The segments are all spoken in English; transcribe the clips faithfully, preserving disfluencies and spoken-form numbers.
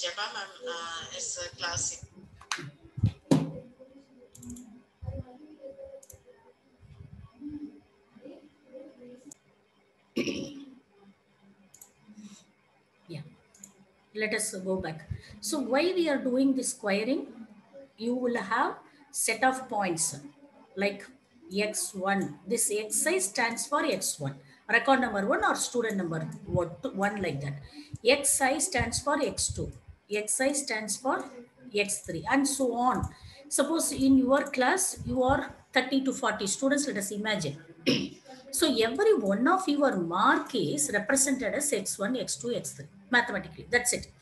Japa ma'am uh, is a classic. Yeah, let us go back. So why we are doing this squaring? You will have set of points like x one. This xi stands for x one, record number one or student number what one, like that. Xi stands for x two, xi stands for x three, and so on. Suppose in your class you are thirty to forty students, let us imagine. So every one of your mark is represented as x one, x two, x three mathematically. That's it.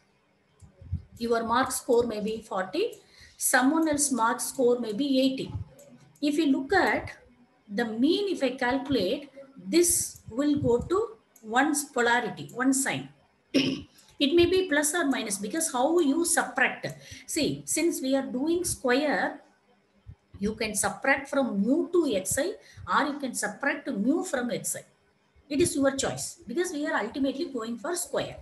Your mark score may be forty, someone else mark score may be eighty. If you look at the mean, if I calculate, this will go to one's polarity, one sign. It may be plus or minus, because how you subtract. See, since we are doing square, you can subtract from mu to xi, or you can subtract mu from xi. It is your choice, because we are ultimately going for square.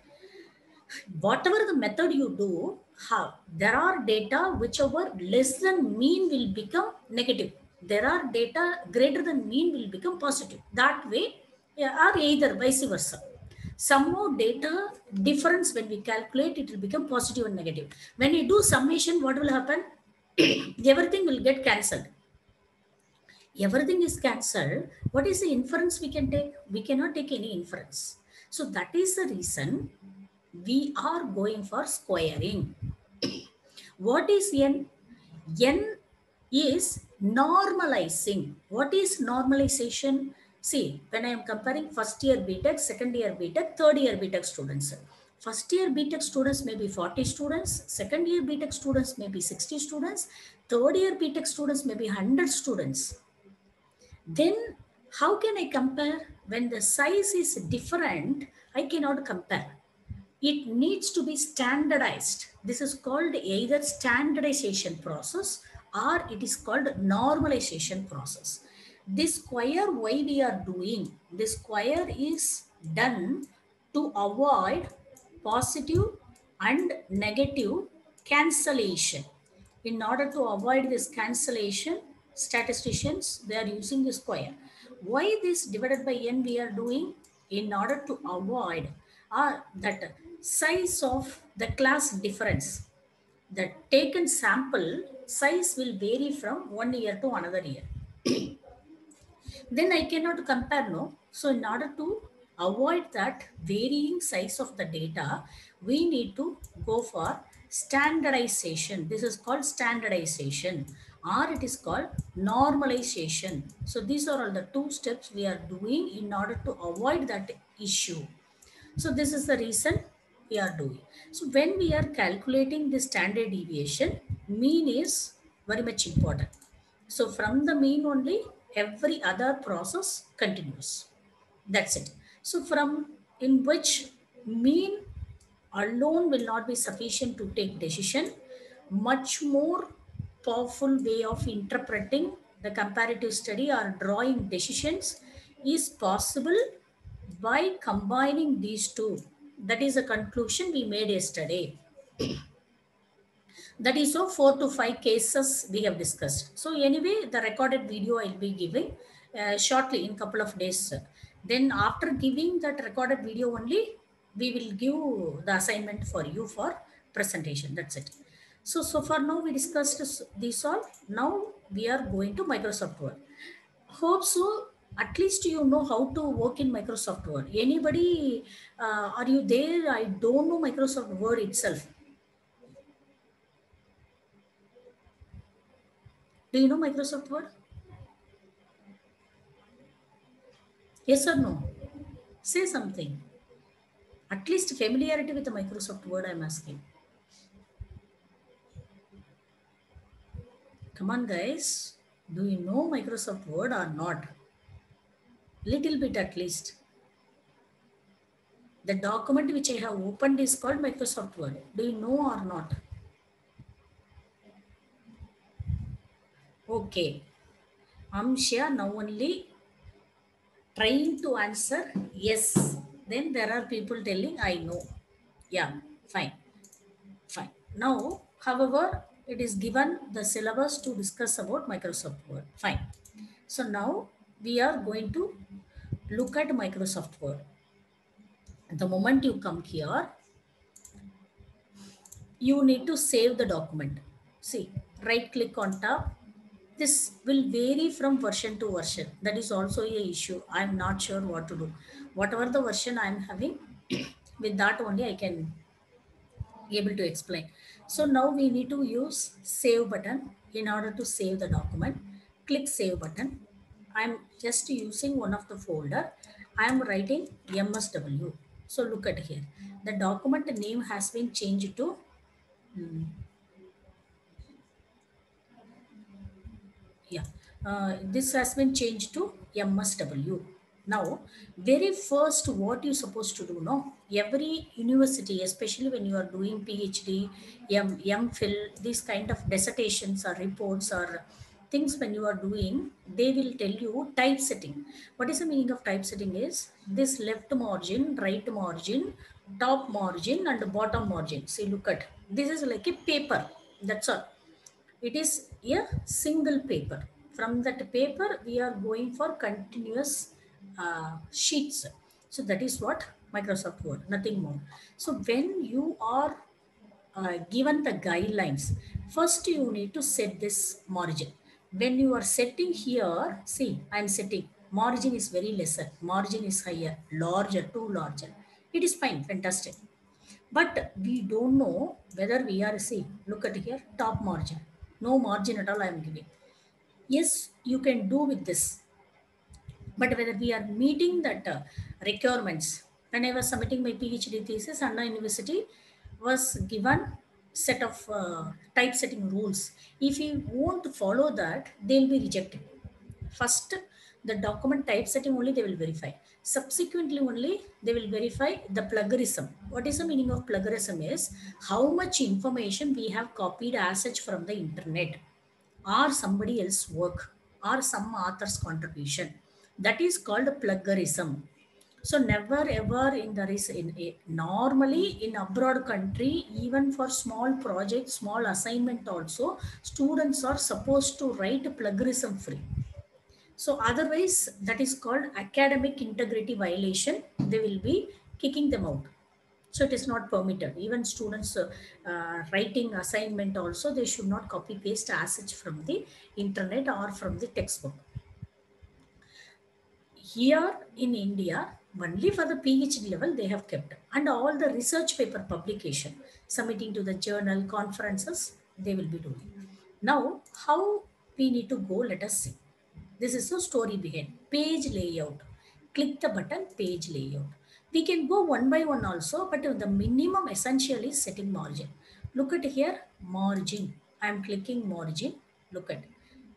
Whatever the method you do, how there are data whichever less than mean will become negative, there are data greater than mean will become positive, that way. Yeah, or either vice versa. Some more data difference, when we calculate, it will become positive and negative. When you do summation, what will happen? Everything will get cancelled. Everything is cancelled. What is the inference we can take? We cannot take any inference. So that is the reason we are going for squaring. What is n? N is normalizing. What is normalization? See, when I am comparing first year B Tech, second year B Tech, third year B Tech students. First year B Tech students may be forty students, second year B Tech students may be sixty students, third year B Tech students may be one hundred students. Then how can I compare? When the size is different, I cannot compare. It needs to be standardized. This is called either standardization process or it is called normalization process. This square, why we are doing this square is done to avoid positive and negative cancellation. In order to avoid this cancellation, statisticians, they are using the square. Why this divided by n we are doing? In order to avoid uh, that size of the class difference. The taken sample size will vary from one year to another year. Then I cannot compare, no? So in order to avoid that varying size of the data, we need to go for standardization. This is called standardization, or it is called normalization. So these are all the two steps we are doing in order to avoid that issue. So this is the reason we are doing. So when we are calculating the standard deviation, mean is very much important. So from the mean only, every other process continues. That's it. So from in which mean alone will not be sufficient to take decision, much more powerful way of interpreting the comparative study or drawing decisions is possible by combining these two. That is a conclusion we made yesterday. That is so four to five cases we have discussed. So anyway, the recorded video I'll be giving uh, shortly in couple of days. Then after giving that recorded video only, we will give the assignment for you for presentation. That's it. So, so far now we discussed this, this all. Now we are going to Microsoft Word. Hope so. At least you know how to work in Microsoft Word. Anybody, uh, are you there? I don't know Microsoft Word itself. Do you know Microsoft Word? Yes or no? Say something. At least familiarity with the Microsoft Word, I'm asking. Come on, guys. Do you know Microsoft Word or not? Little bit at least. The document which I have opened is called Microsoft Word. Do you know or not? Okay. Amshya now only trying to answer yes. Then there are people telling I know. Yeah, fine. Now, however, it is given the syllabus to discuss about Microsoft Word. Fine. So now we are going to look at Microsoft Word. The moment you come here, you need to save the document. See, right click on top. This will vary from version to version. That is also a issue. I'm not sure what to do. Whatever the version I'm having, with that only I can able to explain. So now we need to use save button in order to save the document. Click save button. I'm just using one of the folder. I'm writing M S W. So look at here. The document name has been changed to hmm, yeah, uh, this has been changed to M S W. Now, very first, what you supposed to do? No, every university, especially when you are doing PhD, M, MPhil, these kind of dissertations or reports or things when you are doing, they will tell you typesetting. What is the meaning of typesetting? Is this left margin, right margin, top margin, and bottom margin. See, look at this is like a paper. That's all. It is a single paper. From that paper we are going for continuous uh, sheets. So that is what Microsoft Word, nothing more. So when you are uh, given the guidelines, first you need to set this margin. When you are setting here, see, I am setting margin is very lesser, margin is higher, larger, too larger. It is fine, fantastic. But we don't know whether we are, see, look at here, top margin. No margin at all I am giving. Yes, you can do with this. But whether we are meeting that uh, requirements. When I was submitting my PhD thesis, Anna University was given set of uh, typesetting rules. If you won't follow that, they'll be rejected. First, the document typesetting only they will verify. Subsequently, only they will verify the plagiarism. What is the meaning of plagiarism? Is how much information we have copied as such from the internet, or somebody else's work, or some author's contribution. That is called plagiarism. So never ever in the res- in a, normally in abroad country, even for small project, small assignment also, students are supposed to write plagiarism free. So otherwise, that is called academic integrity violation. They will be kicking them out. So it is not permitted. Even students uh, uh, writing assignment also, they should not copy paste as such from the internet or from the textbook. Here in India, only for the PhD level they have kept, and all the research paper publication, submitting to the journal, conferences, they will be doing. Now, how we need to go? Let us see. This is the story behind page layout. Click the button page layout. We can go one by one also, but the minimum essential is setting margin. Look at here, margin. I am clicking margin. Look at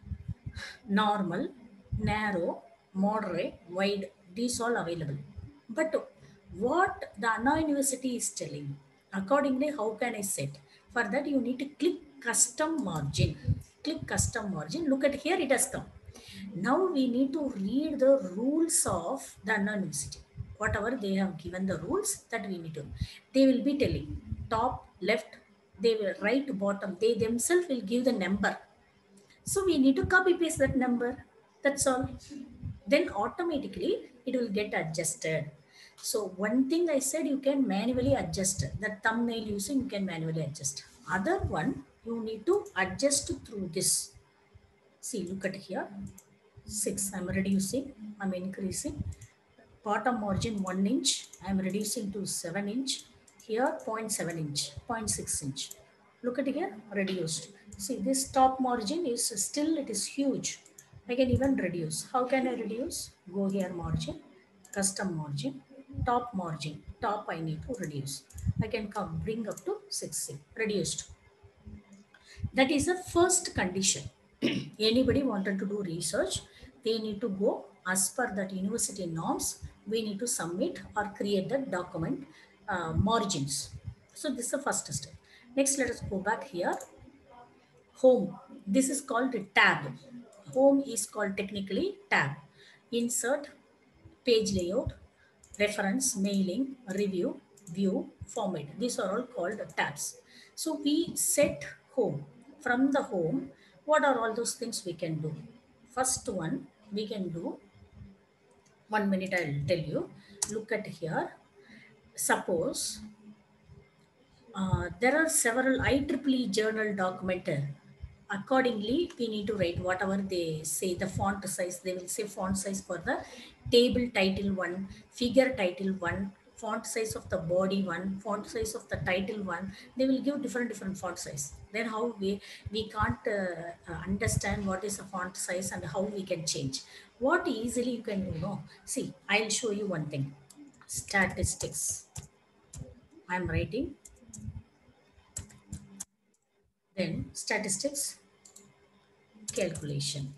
normal, narrow, moderate, wide, these all available. But what the Anna University is telling, accordingly, how can I set? For that, you need to click custom margin. Click custom margin. Look at here, it has come. Now we need to read the rules of the Anna University. Whatever they have given the rules, that we need to. They will be telling top, left, they will right, bottom. They themselves will give the number, so we need to copy paste that number. That's all. Then automatically it will get adjusted. So one thing I said, you can manually adjust the thumbnail using, you can manually adjust. Other one, you need to adjust through this. See, look at here. Six, I'm reducing, I'm increasing. Bottom margin one inch, I'm reducing to seven inch. Here zero point seven inch, zero point six inch. Look at here, reduced. See, this top margin is still, it is huge. I can even reduce. How can I reduce? Go here, margin, custom margin, top margin. Top I need to reduce. I can come bring up to sixty, reduced. That is the first condition. Anybody wanted to do research, they need to go as per that university norms. We need to submit or create the document uh, margins. So this is the first step. Next, let us go back here. Home. This is called a tab. Home is called technically tab. Insert, page layout, reference, mailing, review. view, format. These are all called tabs. So we set home. From the home, what are all those things we can do? First one, we can do, one minute I'll tell you. Look at here. Suppose uh, there are several I triple E journal documented. Accordingly, we need to write whatever they say, the font size. They will say font size for the table title one, figure title one, font size of the body one, font size of the title one. They will give different different font size. Then how we we can't uh, uh, understand what is a font size and how we can change. What easily you can do? No, see, I'll show you one thing. Statistics. I'm writing. Then statistics calculation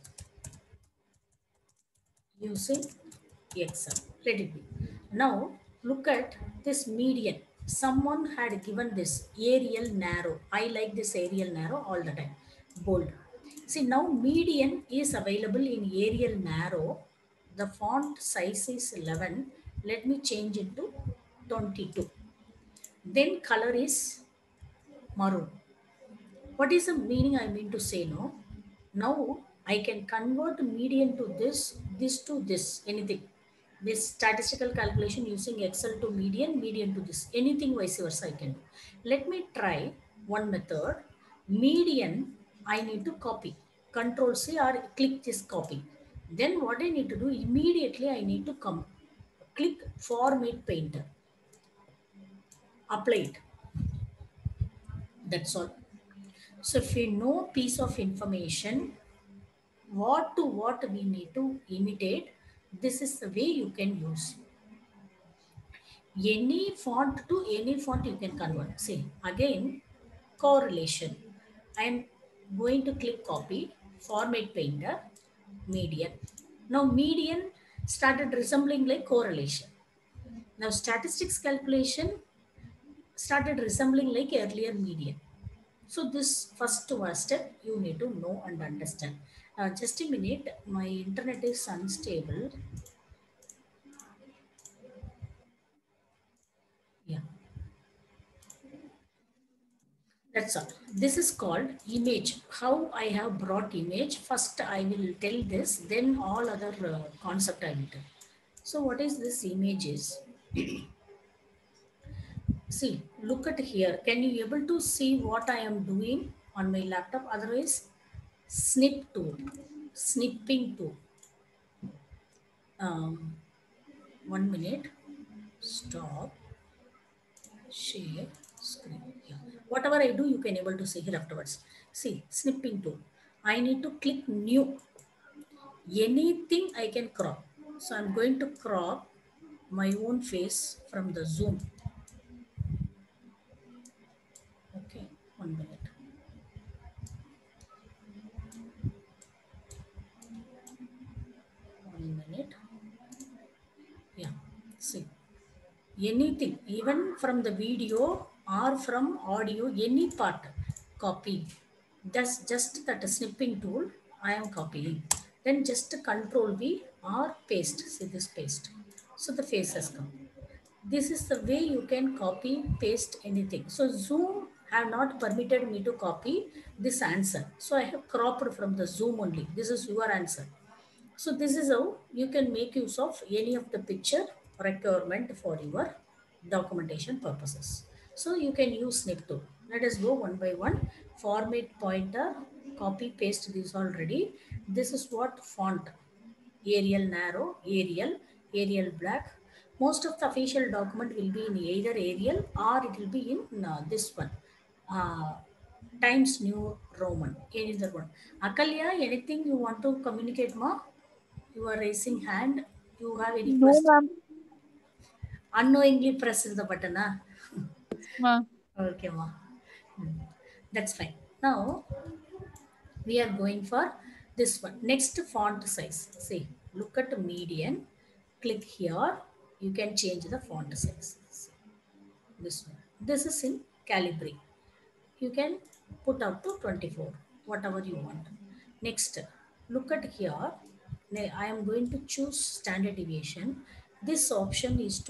using Excel. Let it be. Now look at this median. Someone had given this Arial narrow. I like this Arial narrow all the time. Bold. See, now median is available in Arial narrow. The font size is eleven. Let me change it to twenty-two. Then color is maroon. What is the meaning I mean to say? No, now I can convert median to this, this to this, anything. This statistical calculation using Excel to median, median to this, anything vice versa I can do. Let me try one method. Median, I need to copy. Control C or click this copy. Then what I need to do, immediately I need to come, click Format Painter, apply it. That's all. So if we know piece of information, what to what we need to imitate, this is the way you can use. Any font to any font you can convert. See, again, correlation. I am going to click copy, Format Painter, median. Now median started resembling like correlation. Now statistics calculation started resembling like earlier median. So this first one step you need to know and understand. Uh, just a minute, my internet is unstable. Yeah, that's all. This is called image. How I have brought image. First I will tell this, then all other uh, concept I will tell. So what is this image is? See, look at here. Can you able to see what I am doing on my laptop? Otherwise, snip tool, snipping tool. Um, one minute. Stop. Share screen. Yeah. Whatever I do, you can able to see here afterwards. See, snipping tool. I need to click new. Anything I can crop. So I'm going to crop my own face from the zoom. Okay, one minute. One minute. Yeah, see. Anything, even from the video or from audio, any part, copy. That's just that snipping tool I am copying. Then just control V or paste. See this paste. So the face has come. This is the way you can copy, paste anything. So Zoom have not permitted me to copy this answer. So I have cropped from the Zoom only. This is your answer. So this is how you can make use of any of the picture requirement for your documentation purposes. So you can use snip tool. Let us go one by one. Format pointer, copy paste this already. This is what font. Arial narrow, Arial, Arial black. Most of the official document will be in either Arial or it will be in uh, this one. Uh, Times New Roman. Either one. Akalya, anything you want to communicate, ma? You are raising hand. You have any No, question? ma'am. Unknowingly press the button. Ah? Ma'am. Okay, ma. Hmm. That's fine. Now we are going for this one. Next font size. See, look at the median. Click here. You can change the font size. This one. This is in Calibri. You can put up to twenty-four, whatever you want. Next, look at here. I am going to choose standard deviation. This option is to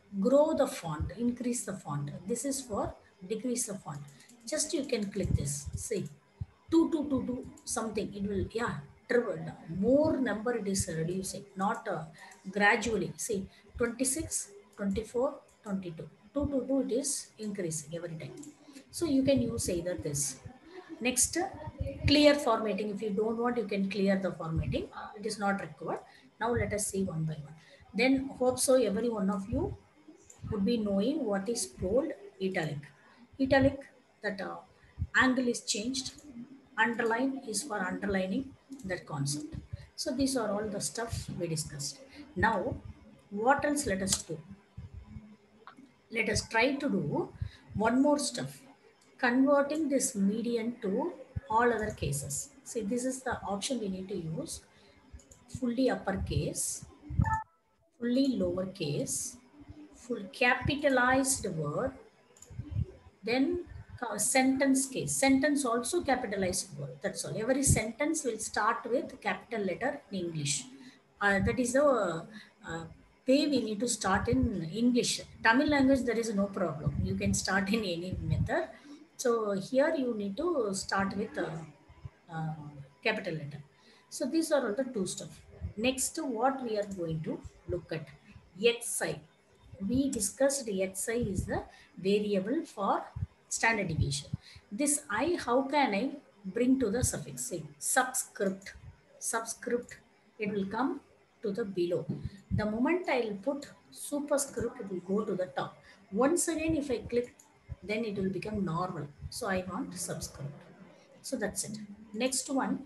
grow the font, increase the font. This is for decrease the font. Just you can click this. See, two, two, two, two, something. It will, yeah, triple. More number it is reducing, not uh, gradually. See, twenty-six, twenty-four, twenty-two. two, two, two, it is increasing every time. So you can use either this. Next, clear formatting. If you don't want, you can clear the formatting. It is not required. Now let us see one by one. Then hope so every one of you would be knowing what is bold, italic. Italic, that uh, angle is changed. Underline is for underlining that concept. So these are all the stuff we discussed. Now, what else let us do? Let us try to do one more stuff. Converting this median to all other cases. See, this is the option we need to use. Fully uppercase, fully lowercase, full capitalized word, then uh, sentence case. Sentence also capitalized word. That's all. Every sentence will start with capital letter in English. Uh, that is the uh, uh, way we need to start in English. Tamil language, there is no problem. You can start in any method. So here you need to start with uh, uh, capital letter. So these are all the two stuff. Next, what we are going to look at, xi. We discussed xi is the variable for standard deviation. This I, how can I bring to the suffix? Say subscript. Subscript, it will come to the below. The moment I will put superscript, it will go to the top. Once again, if I click, then it will become normal. So I want subscript. So that's it. Next one,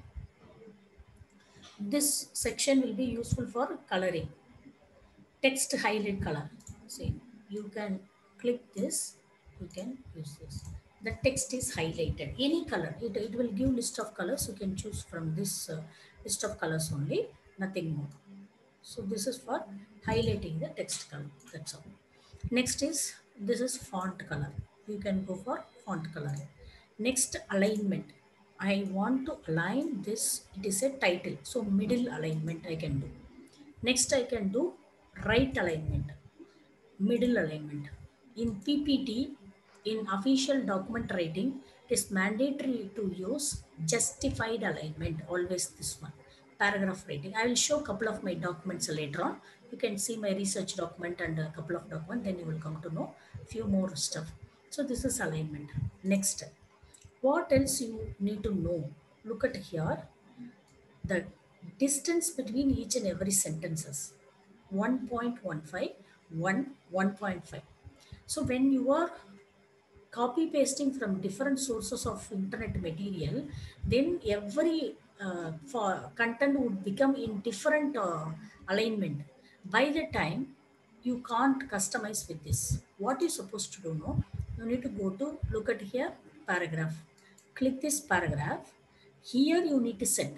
this section will be useful for coloring. Text highlight color. See, you can click this, you can use this. The text is highlighted. Any color, it, it will give list of colors. You can choose from this uh, list of colors only, nothing more. So this is for highlighting the text color. That's all. Next is, this is font color. You can go for font color. Next, alignment. I want to align this. It is a title. So middle alignment I can do. Next, I can do right alignment, middle alignment. In P P T, in official document writing, it is mandatory to use justified alignment, always this one. Paragraph writing. I will show a couple of my documents later on. You can see my research document and a couple of documents, then you will come to know few more stuff. So this is alignment. Next, what else you need to know? Look at here, the distance between each and every sentences, one point one five, one, one point five. So when you are copy pasting from different sources of internet material, then every uh, for content would become in different uh, alignment. By the time, you can't customize with this. What you supposed to do? No, you need to go to, look at here, paragraph. Click this paragraph. Here you need to set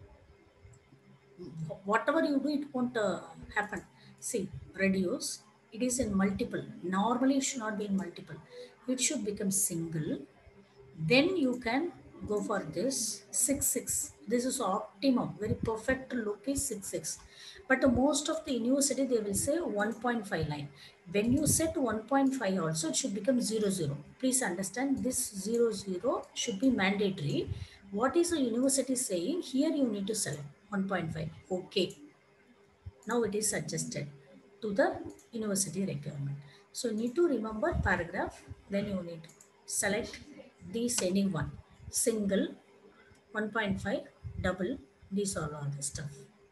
whatever you do, it won't uh, happen. See, reduce, it is in multiple. Normally it should not be in multiple, it should become single. Then you can go for this six six. This is optimum, very perfect look is six six. But uh, most of the university they will say one point five line. When you set one point five also, it should become zero zero. Please understand, this zero zero should be mandatory. What is the university saying? Here you need to select one point five. Okay, now it is adjusted to the university requirement. So you need to remember paragraph, then you need to select these, any one, single, one point five, double, these are all the stuff.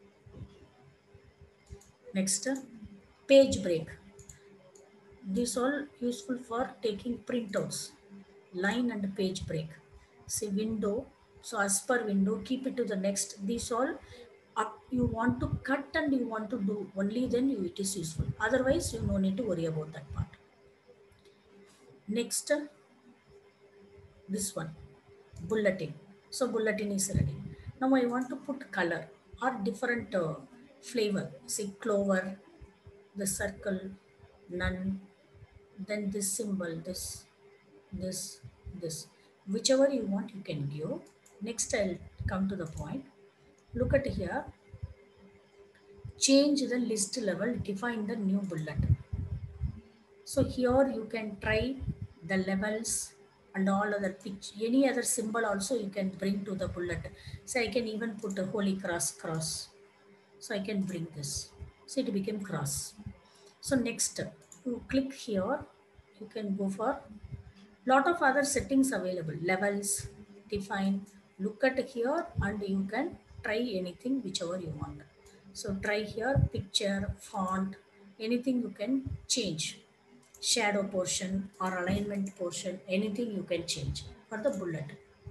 Next, page break. These all useful for taking printouts, line and page break. See, window, so as per window, keep it to the next. These all up, you want to cut and you want to do only, then you, it is useful. Otherwise, you no need to worry about that part. Next, this one, bulletin. So bulletin is ready. Now I want to put color or different uh, flavor. See, clover, the circle, none, then this symbol, this, this, this, whichever you want you can give. Next, I'll come to the point. Look at here, change the list level, define the new bullet. So here you can try the levels and all other pitch, any other symbol also you can bring to the bullet. So I can even put a holy cross cross. So I can bring this. So it became cross. So next you click here, you can go for lot of other settings available, levels, define, look at here and you can try anything whichever you want. So try here, picture, font, anything you can change, shadow portion or alignment portion, anything you can change for the bullet.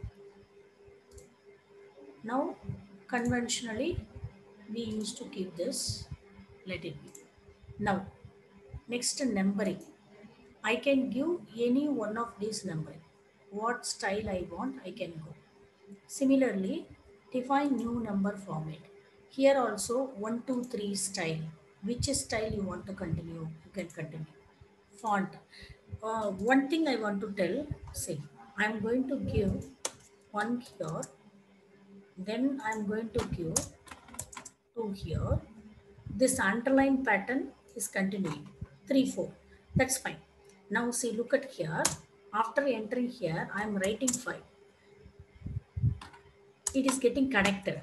Now conventionally we used to keep this, let it be. Now next, numbering. I can give any one of these numbering. What style I want, I can go. Similarly, define new number format. Here also one, two, three style. Which style you want to continue, you can continue. Font. Uh, one thing I want to tell, see, I'm going to give one here, then I'm going to give two here. This underline pattern is continuing. three, four. That's fine. Now see, look at here. After entering here, I'm writing five. It is getting connected.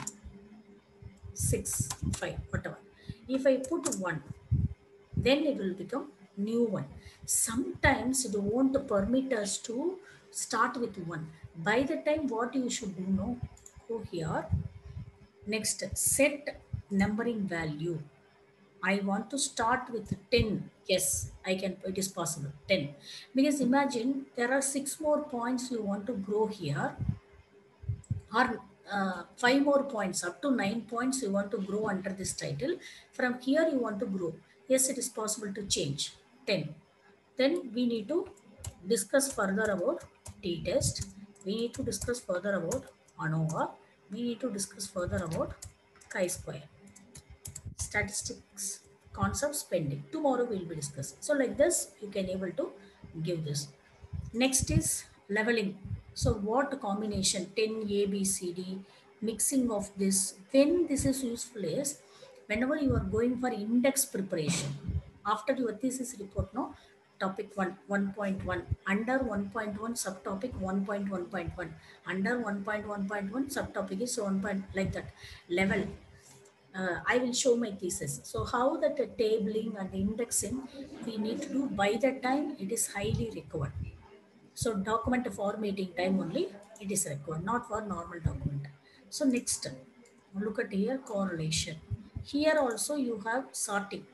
six, five, whatever. If I put one, then it will become new one. Sometimes it won't permit us to start with one. By the time, what you should do now, go here. Next, set numbering value. I want to start with ten. Yes, I can, it is possible. ten. Because imagine there are six more points you want to grow here, or uh, five more points, up to nine points you want to grow under this title. From here you want to grow. Yes, it is possible to change. ten. Then we need to discuss further about t-test. We need to discuss further about ANOVA. We need to discuss further about chi-square. Statistics, concepts pending. Tomorrow we'll be discussing. So like this, you can able to give this. Next is leveling. So what combination, ten A, B, C, D, mixing of this. When this is useful is whenever you are going for index preparation. After your thesis report, no, topic one, one point one, under one point one subtopic one point one point one, under one point one point one subtopic is one point, like that level. uh, I will show my thesis. So how that uh, tabling and indexing we need to do, by that time it is highly required. So document formatting time only it is required, not for normal document. So next, look at here, correlation. Here also you have sorting.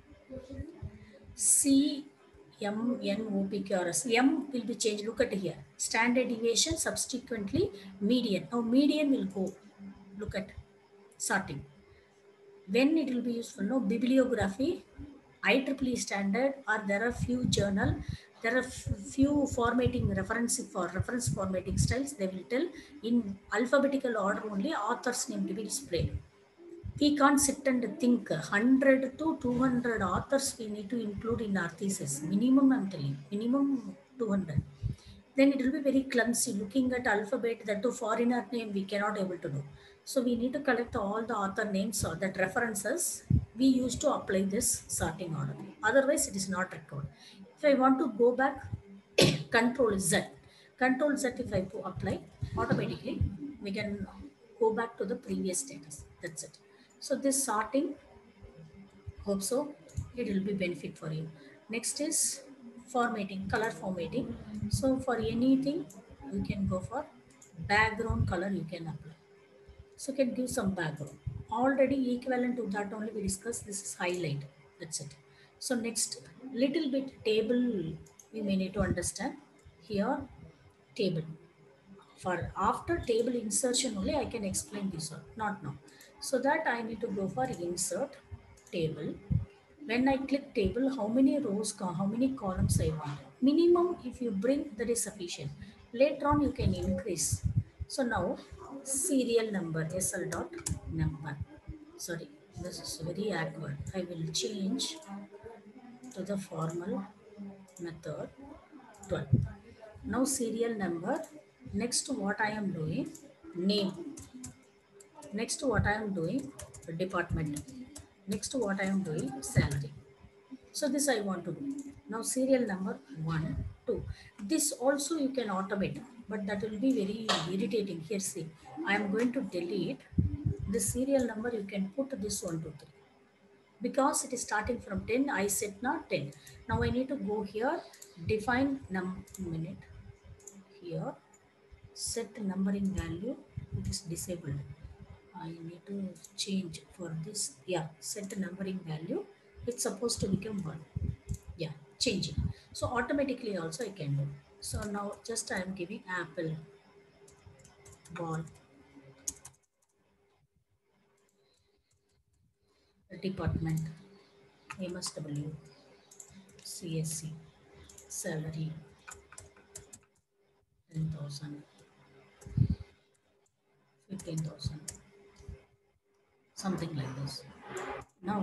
C, M, N, O, P, Q, R, S. M will be changed. Look at here. Standard deviation, subsequently median. Now median will go. Look at sorting. When it will be useful, no, bibliography, I triple E standard, or there are few journal, there are few formatting reference for reference formatting styles. They will tell in alphabetical order only author's name to be displayed. We can't sit and think one hundred to two hundred authors we need to include in our thesis. Minimum, I'm telling, minimum two hundred. Then it will be very clumsy looking at alphabet, that to foreigner name we cannot able to do. So we need to collect all the author names or that references. We used to apply this sorting order. Otherwise it is not required. If I want to go back, control Z. Control Z, if I apply, automatically we can go back to the previous status. That's it. So this sorting, hope so it will be benefit for you. Next is formatting, color formatting. So for anything you can go for background color, you can apply. So you can give some background. Already equivalent to that only we discussed, this is highlight. That's it. So next, little bit table we may need to understand. Here, table. For after table insertion only I can explain this one, not now. So that I need to go for insert table. When I click table, how many rows, how many columns I want. Minimum if you bring, that is sufficient. Later on you can increase. So now serial number, S L dot number. Sorry, this is very awkward. I will change to the formal method twelve. Now serial number. Next what I am doing, name. Next what I am doing, department. Next what I am doing, salary. So this I want to do. Now serial number one, two. This also you can automate, but that will be very irritating. Here, see, I am going to delete the serial number. You can put this one, two, three. Because it is starting from ten, I set not ten. Now I need to go here, define num minute here, set the numbering value. It is disabled. I need to change for this. Yeah, set the numbering value. It's supposed to become one. Yeah, changing. So automatically also I can do. So now just I am giving apple ball department M S W C S C salary ten thousand fifteen thousand something like this. Now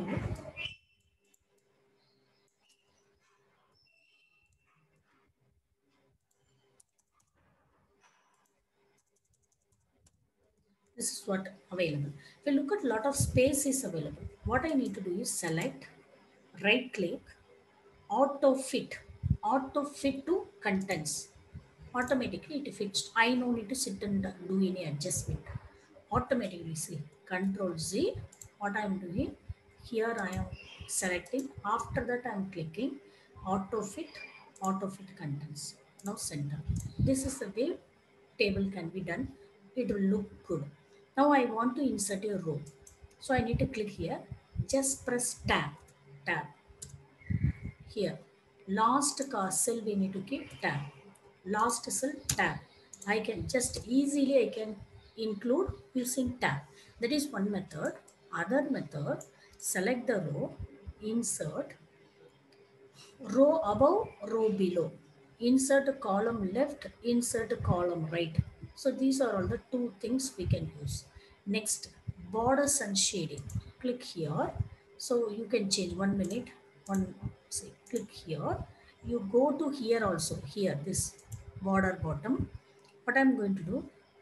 this is what available. If you look at, lot of space is available. What I need to do is select, right click, auto fit, auto fit to contents. Automatically it fits. I no need to sit and do any adjustment. Automatically see, control Z. What I am doing here, I am selecting. After that I am clicking auto fit, auto fit contents. Now center. This is the way table can be done. It will look good. Now I want to insert a row. So I need to click here. Just press tab, tab here. Last ca- cell we need to keep tab. Last cell tab. I can just easily I can include using tab. That is one method. Other method, select the row, insert, row above, row below. Insert a column left, insert a column right. So these are all the two things we can use. Next, borders and shading. Click here. So you can change one minute. One say click here. You go to here also. Here, this border bottom. What I'm going to do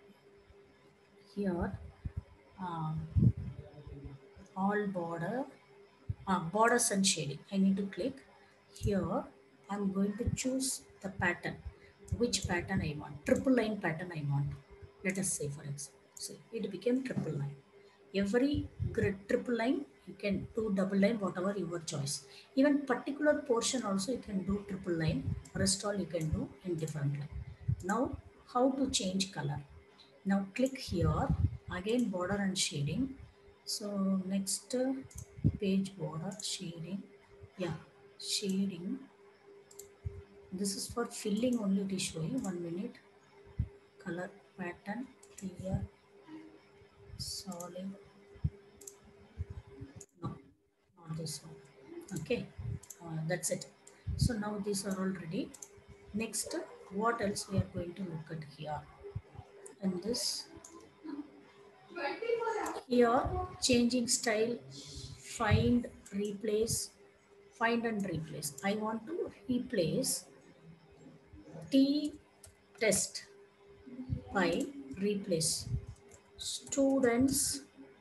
here, um, all border, uh, borders and shading. I need to click here. I'm going to choose the pattern. Which pattern I want? Triple line pattern I want. Let us say, for example, see, it became triple line. Every grid triple line you can do double line, whatever your choice. Even particular portion also you can do triple line. Rest all you can do in different line. Now how to change color? Now click here, again border and shading. So next uh, page border shading. Yeah, shading. This is for filling only, it is showing. One minute. Color pattern clear solid. No, not this one. Okay, uh, that's it. So now these are all ready. Next, what else we are going to look at here? And this here, changing style, find, replace, find and replace. I want to replace T test by replace students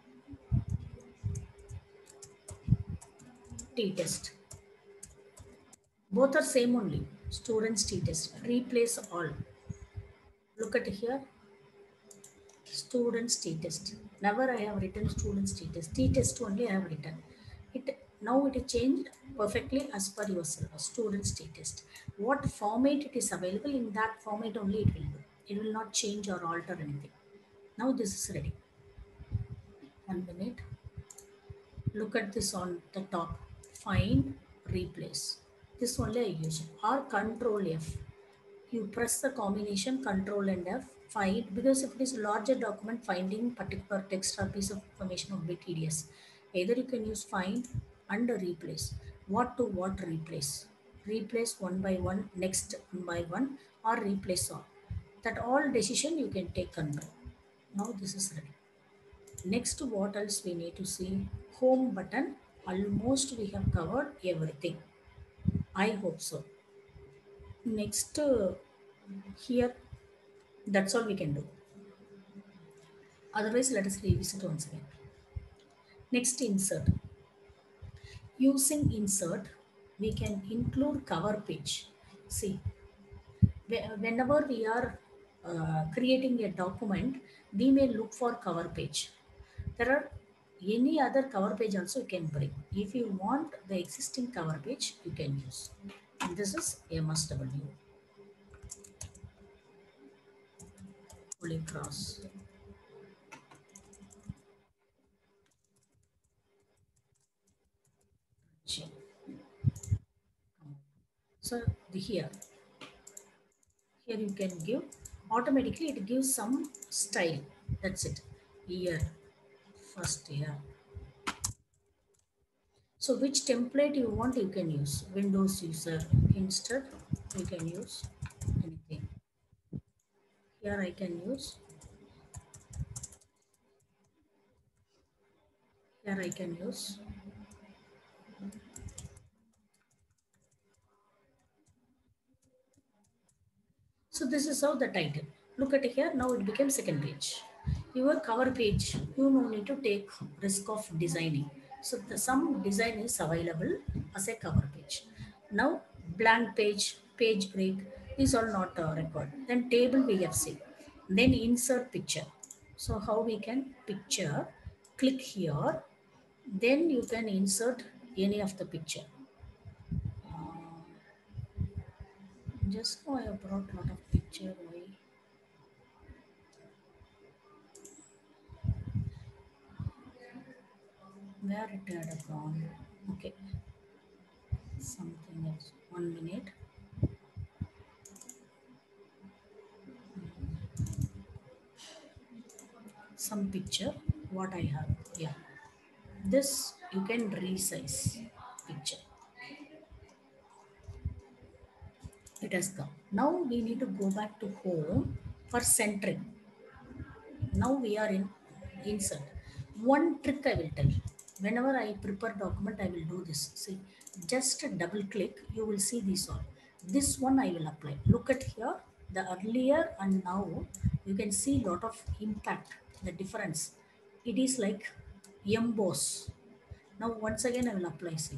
T test. Both are same only. Students T test. Replace all. Look at here. Students T test. Never I have written students T test. T test only I have written. It now it is changed perfectly as per your syllabus. Students T test. What format it is available, in that format only it will do. It will not change or alter anything. Now this is ready. One minute. Look at this on the top. Find, replace. This only I use. Or control F. You press the combination control and F, find, because if it is a larger document, finding particular text or piece of information would be tedious. Either you can use find and replace. What to what replace? Replace one by one, next one by one, or replace all. That all decision you can take control. Now this is ready. Next, what else we need to see? Home button. Almost we have covered everything. I hope so. Next, uh, here, that's all we can do. Otherwise, let us revisit once again. Next, insert. Using insert, we can include cover page. See, whe- whenever we are uh, creating a document, we may look for cover page. There are any other cover page also you can bring. If you want the existing cover page, you can use. And this is M S W, Holy Cross. G. So the here, here you can give, automatically it gives some style. That's it. Year, first year. So which template you want, you can use. Windows user instead, you can use anything. Here I can use, here I can use. So this is how the title. Look at here, now it became second page. Your cover page, you no need to take risk of designing. So the, some design is available as a cover page. Now blank page, page break, these are not uh, required. Then table V F C, then insert picture. So how we can picture, click here, then you can insert any of the picture. Just now I have brought lot of picture. Why? Where it had gone? Okay, something else. One minute. Some picture. What I have? Yeah. This you can resize picture. It has come. Now we need to go back to home for centering. Now we are in insert. One trick I will tell. Whenever I prepare document, I will do this. See, just double click, you will see this all. This one I will apply. Look at here, the earlier and now you can see lot of impact, the difference. It is like emboss. Now once again I will apply. See,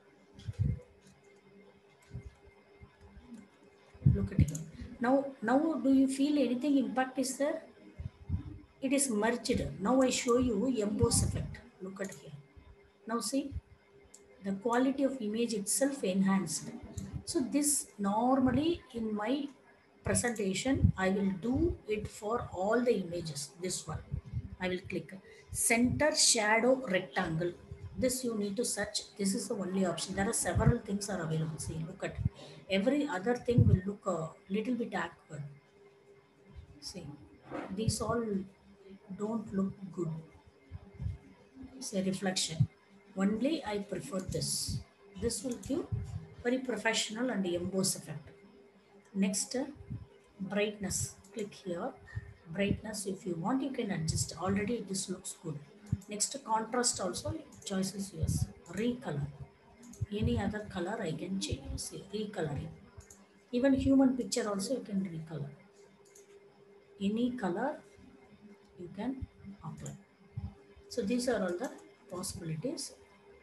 look at here. Now, now do you feel anything impact is there? It is merged. Now I show you emboss effect. Look at here. Now see, the quality of image itself enhanced. So this normally in my presentation, I will do it for all the images. This one, I will click center shadow rectangle. This you need to search. This is the only option. There are several things are available. See, look at every other thing will look a little bit awkward. See, these all don't look good. Say reflection. Only I prefer this. This will give very professional and emboss effect. Next, uh, brightness. Click here. Brightness, if you want, you can adjust. Already this looks good. Next, contrast also. Choice is yours. Recolor. Any other color I can change. See, recoloring. Even human picture also you can recolor. Any color you can apply. So these are all the possibilities.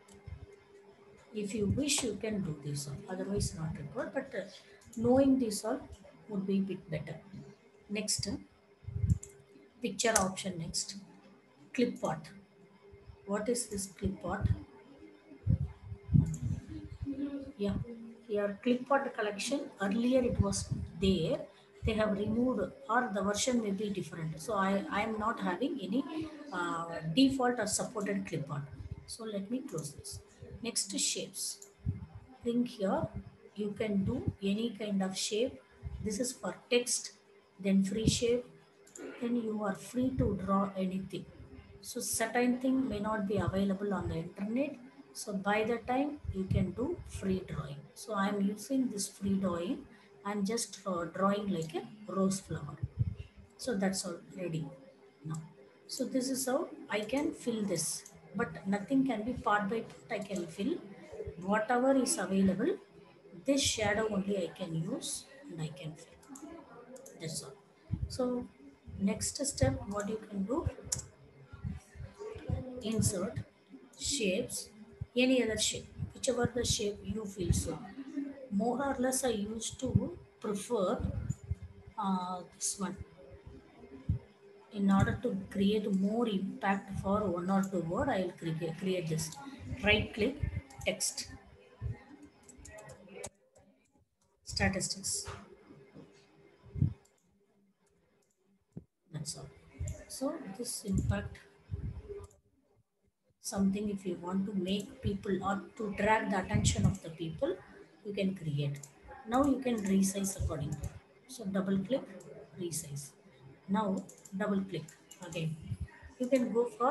If you wish, you can do this all. Otherwise, not required. But uh, knowing this all would be a bit better. Next, uh, picture option. Next, clip art. What is this clip art? Yeah, here clip art collection. Earlier it was there. They have removed, or the version may be different. So I I am not having any uh, default or supported clip art. So let me close this. Next, shapes. Think here, you can do any kind of shape. This is for text, then free shape, then you are free to draw anything. So certain thing may not be available on the internet, so by the time you can do free drawing. So I am using this free drawing. I'm just uh, drawing like a rose flower. So that's all ready now. So this is how I can fill this, but nothing can be part by part. I can fill whatever is available. This shadow only I can use and I can fill. That's all. So next step, what you can do, insert shapes, any other shape whichever the shape you feel so. More or less, I used to prefer uh, this one in order to create more impact for one or two word. I'll create, create this. Right click, text, statistics. That's all. So this impact something if you want to make people or to drag the attention of the people, you can create. Now you can resize accordingly. So double click, resize. Now double click again. You can go for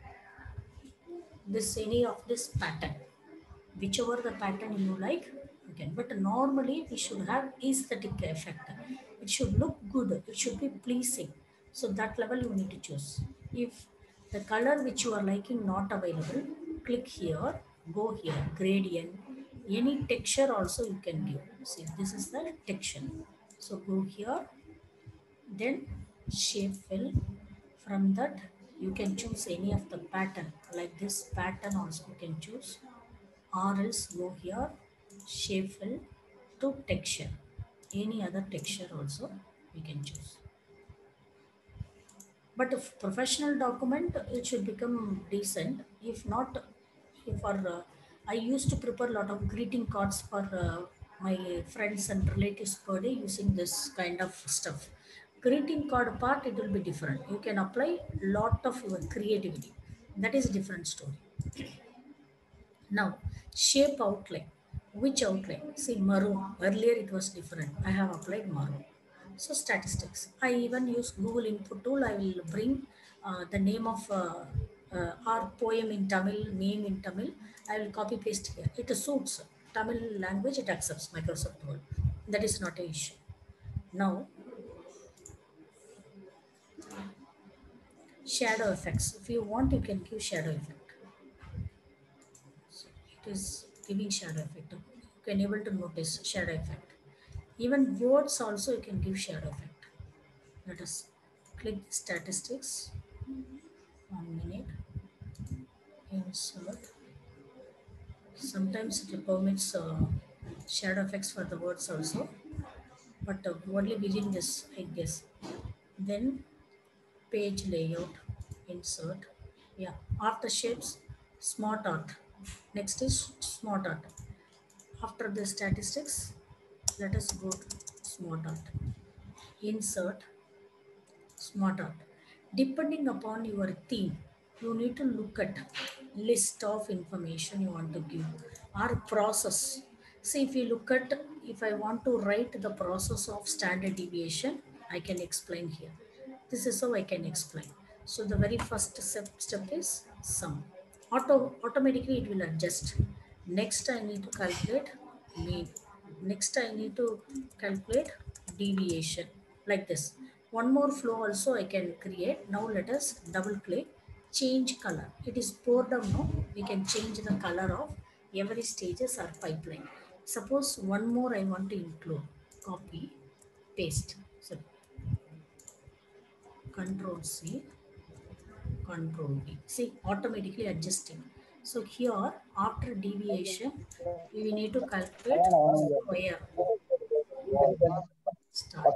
this any of this pattern, whichever the pattern you like, you can. But normally we should have aesthetic effect. It should look good, it should be pleasing. So that level you need to choose. If the color which you are liking not available, click here, go here, gradient, any texture also you can give. See, this is the texture. So go here, then shape fill. From that you can choose any of the pattern, like this pattern also you can choose, or else go here, shape fill to texture. Any other texture also we can choose. But if professional document, it should become decent. If not, if for uh, I used to prepare a lot of greeting cards for uh, my friends and relatives per day using this kind of stuff. Greeting card part, it will be different. You can apply lot of your creativity. That is different story. Now, shape outline. Which outline? See, maroon. Earlier it was different. I have applied maroon. So, statistics. I even use Google input tool. I will bring uh, the name of uh, uh, our poem in Tamil, name in Tamil. I will copy paste here. It suits Tamil language, it accepts Microsoft Word. That is not an issue. Now, shadow effects. If you want, you can give shadow effect. So it is giving shadow effect. You can able to notice shadow effect. Even words also you can give shadow effect. Let us click the statistics. One minute. Insert. Sometimes it permits uh, shadow effects for the words also, but uh, only within this, I guess. Then page layout. Insert. Yeah. After shapes, smart art. Next is smart art. After the statistics, let us go to smart art. Insert smart art. Depending upon your theme, you need to look at list of information you want to give or process. See, if you look at, if I want to write the process of standard deviation, I can explain here. This is how I can explain. So the very first step, step is sum. Auto automatically it will adjust. Next I need to calculate mean. Next I need to calculate deviation, like this. One more flow also I can create. Now let us double click, change color. It is poured down now. We can change the color of every stages or pipeline. Suppose one more I want to include. Copy, paste. So control C, control V. See, automatically adjusting. So here after deviation, we need to calculate square. Start.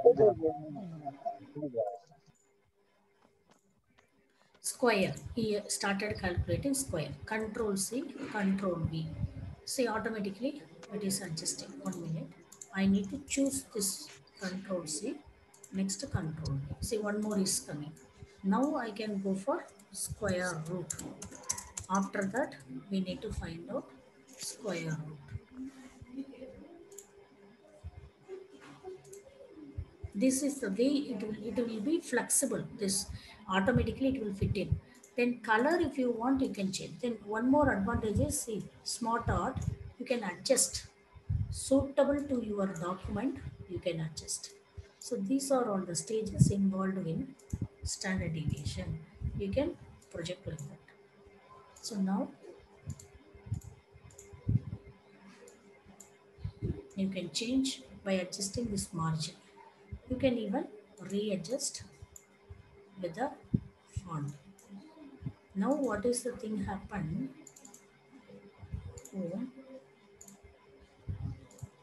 Square. He started calculating square. Control C, control V. See, automatically it is adjusting. One minute. I need to choose this. Control C. Next control V. See, one more is coming. Now I can go for square root. After that, we need to find out square root. This is the way it will, it will be flexible. This automatically it will fit in. Then color, if you want, you can change. Then one more advantage is, see, smart art, you can adjust suitable to your document, you can adjust. So these are all the stages involved in standard deviation. You can project like that. So now you can change by adjusting this margin. You can even readjust with the font. Now what is the thing happen? Oh,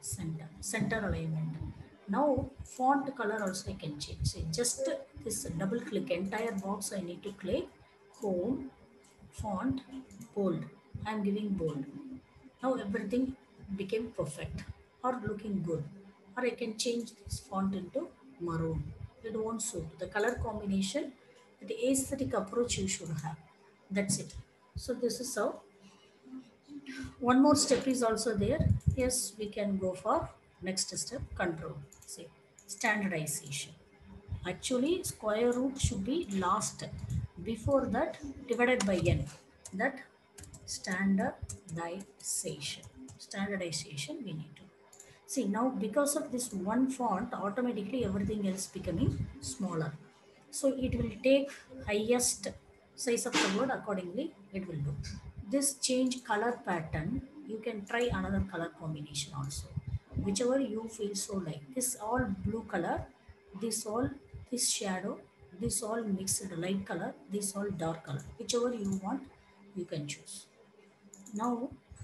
center, center alignment. Now font color also I can change. See, just this double click entire box I need to click, home, font, bold. I am giving bold. Now everything became perfect or looking good. Or I can change this font into maroon. It won't suit the color combination, the aesthetic approach you should have. That's it. So this is how. One more step is also there. Yes, we can go for next step, control. See, standardization. Actually, square root should be last. Before that, divided by n. That standardization. Standardization we need to. See, now because of this one font, automatically everything else becoming smaller. So it will take highest size of the word, accordingly it will do. This change color pattern, you can try another color combination also. Whichever you feel so like. This all blue color, this all, this shadow, this all mixed light color, this all dark color. Whichever you want, you can choose. Now,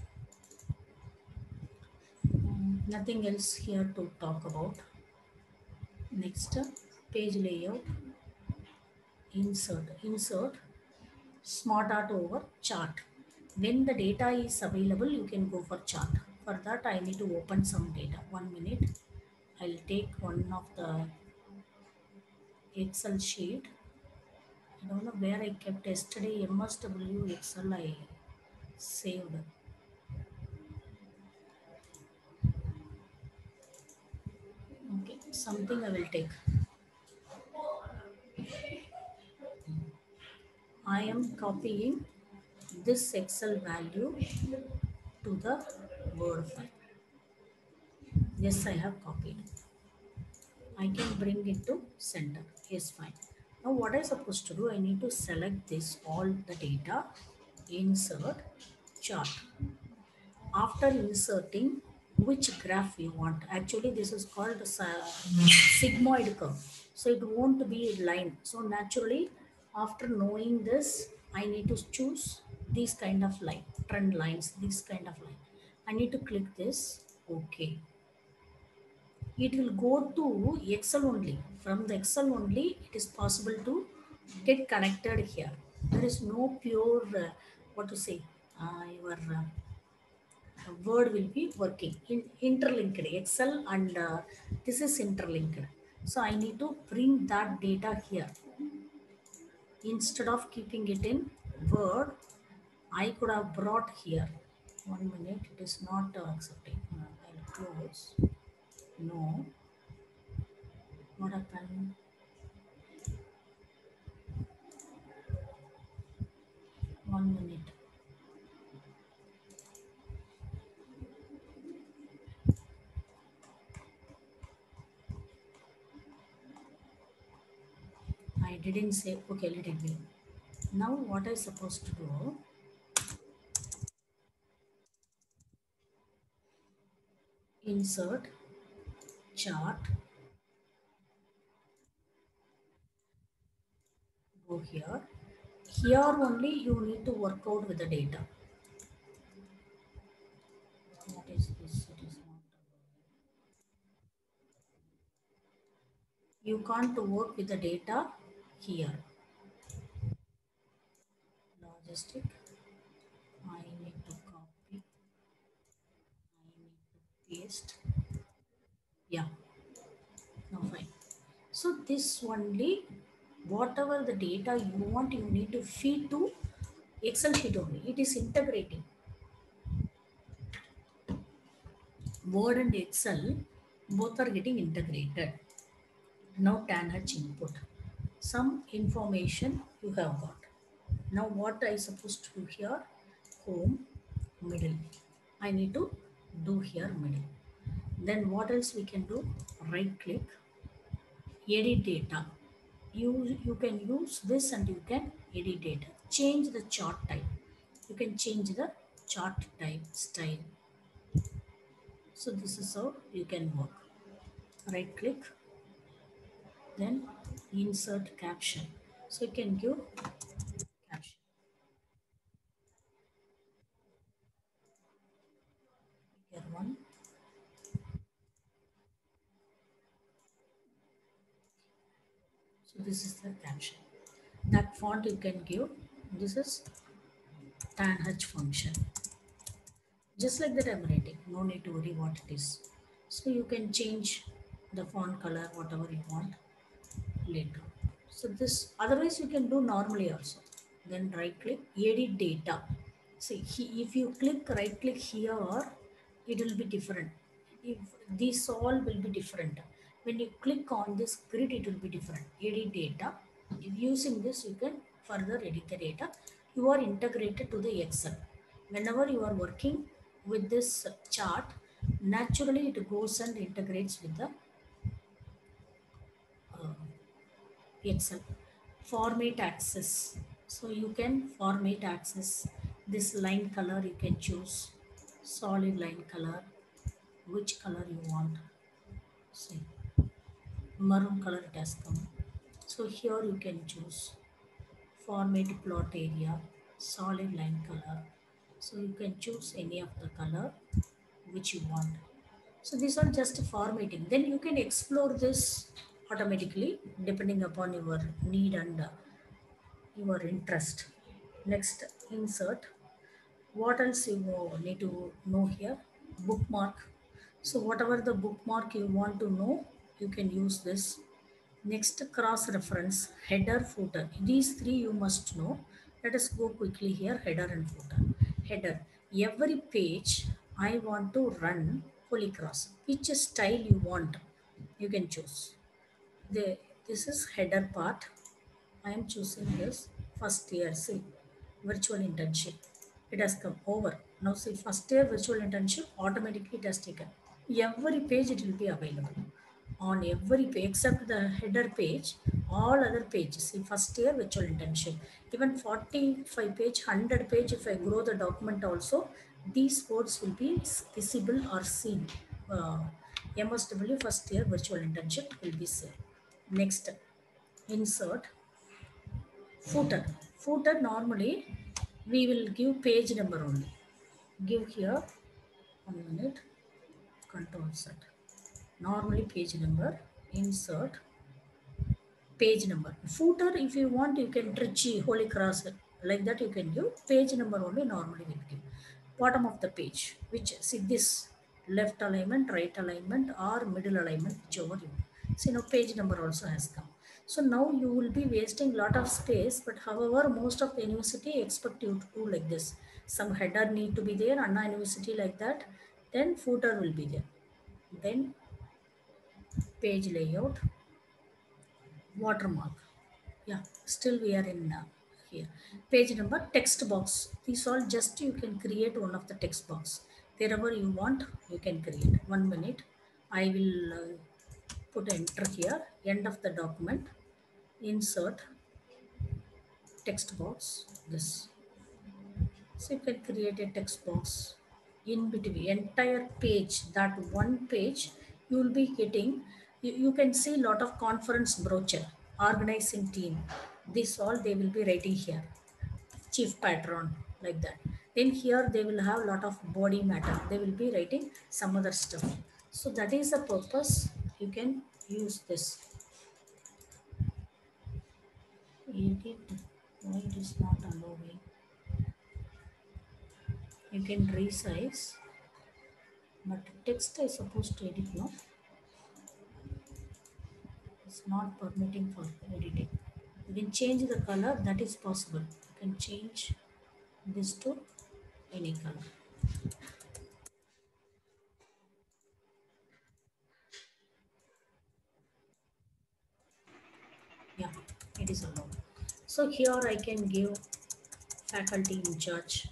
um, nothing else here to talk about. Next, page layout, insert, insert, smart art over chart. When the data is available, you can go for chart. For that, I need to open some data. One minute. I'll take one of the Excel sheet. I don't know where I kept yesterday. M S W Excel I saved. Okay, something I will take. I am copying this Excel value to the Word file. Yes, I have copied. I can bring it to center. Yes, fine. Now what I supposed to do, I need to select this, all the data, insert, chart. After inserting, which graph you want. Actually, this is called a sigmoid curve. So it won't be line. So naturally, after knowing this, I need to choose these kind of line, trend lines, this kind of line. I need to click this, okay. It will go to Excel only. From the Excel only, it is possible to get connected here. There is no pure, uh, what to say, uh, your uh, word will be working in interlinked Excel, and uh, this is interlinked. So I need to bring that data here. Instead of keeping it in Word, I could have brought here. One minute, it is not uh, accepting. Uh, I'll close. No. What happened? One minute. I didn't say, okay, let it be. Now what I supposed to do, insert, chart, go here. Here only you need to work out with the data. What is this? It is not. You can't work with the data here. Logistic. I need to copy. I need to paste. Yeah. No, fine. So this only, whatever the data you want, you need to feed to Excel sheet only. It is integrating. Word and Excel both are getting integrated. Now tan H input. Some information you have got. Now what I supposed to do here? Home, middle. I need to do here middle. Then what else we can do? Right click, edit data. You, you can use this and you can edit data. Change the chart type. You can change the chart type style. So this is how you can work. Right click, then insert caption. So you can give caption. Here one. this is the caption. That font you can give. This is tan h function. Just like that I'm writing. No need to worry what it is. So you can change the font color, whatever you want later. So this, otherwise you can do normally also. Then right click, edit data. See, he, if you click right click here, it will be different. If these all will be different. When you click on this grid, it will be different. Edit data. If using this, you can further edit the data. You are integrated to the Excel. Whenever you are working with this chart, naturally it goes and integrates with the uh, Excel. Format axis. So you can format axis. This line color you can choose. Solid line color. Which color you want. See, maroon color it has come. So here you can choose format plot area, solid line color. So you can choose any of the color which you want. So these are just formatting. Then you can explore this automatically depending upon your need and uh, your interest. Next, insert. What else you need to know here? Bookmark. So whatever the bookmark you want to know, you can use this. Next, cross reference, header, footer. These three you must know. Let us go quickly here, header and footer. Header. Every page I want to run holy cross. Which style you want, you can choose. The, this is header part. I am choosing this first year. See, virtual internship. It has come over. Now see, first year virtual internship automatically it has taken. Every page it will be available. On every page except the header page, all other pages. See, first year virtual internship. Even forty-five page, one hundred page, if I grow the document also, these codes will be visible or seen. Uh, M S W first year virtual internship will be seen. Next, insert footer. Footer normally we will give page number only. Give here, one minute, control set. Normally page number, insert page number. Footer, if you want, you can Trichy, Holy Cross, like that you can give. Page number only normally will give. Bottom of the page, which see this left alignment, right alignment, or middle alignment, whichever you want. See now page number also has come. So now you will be wasting lot of space, but however, most of the university expect you to do like this. Some header need to be there, Anna University like that. Then footer will be there. Then page layout, watermark. Yeah, still we are in uh, here. Page number, text box. These all just you can create one of the text box. Wherever you want, you can create. One minute. I will uh, put enter here. End of the document. Insert text box. This. So you can create a text box in between entire page. That one page you will be getting. You, you can see lot of conference brochure, organizing team. This all they will be writing here. Chief patron, like that. Then here they will have lot of body matter. They will be writing some other stuff. So that is the purpose. You can use this. Edit. Why it is not allowing? You can resize. But text is supposed to edit, no? It's not permitting for editing. You can change the color, that is possible. You can change this to any color. Yeah, it is allowed. So here I can give faculty in charge.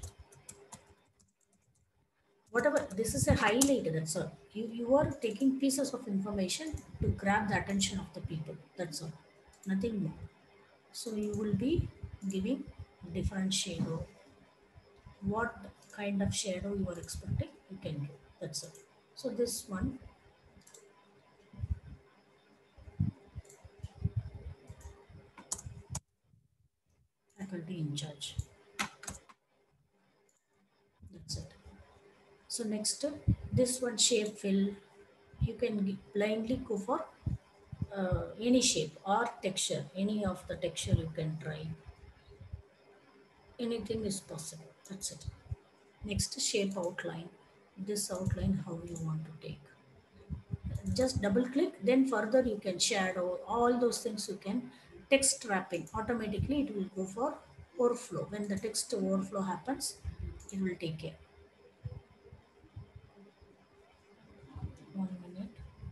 Whatever, this is a highlight, that's all. You, you are taking pieces of information to grab the attention of the people, that's all. Nothing more. So you will be giving different shadow. What kind of shadow you are expecting, you can do. That's it. So this one, faculty in charge. That's it. So next, this one shape fill. You can blindly go for uh, any shape or texture, any of the texture you can try. Anything is possible. That's it. Next, shape outline. This outline, how you want to take. Just double click, then further you can shadow, all those things you can. Text wrapping, automatically it will go for overflow. When the text overflow happens, it will take care. One minute.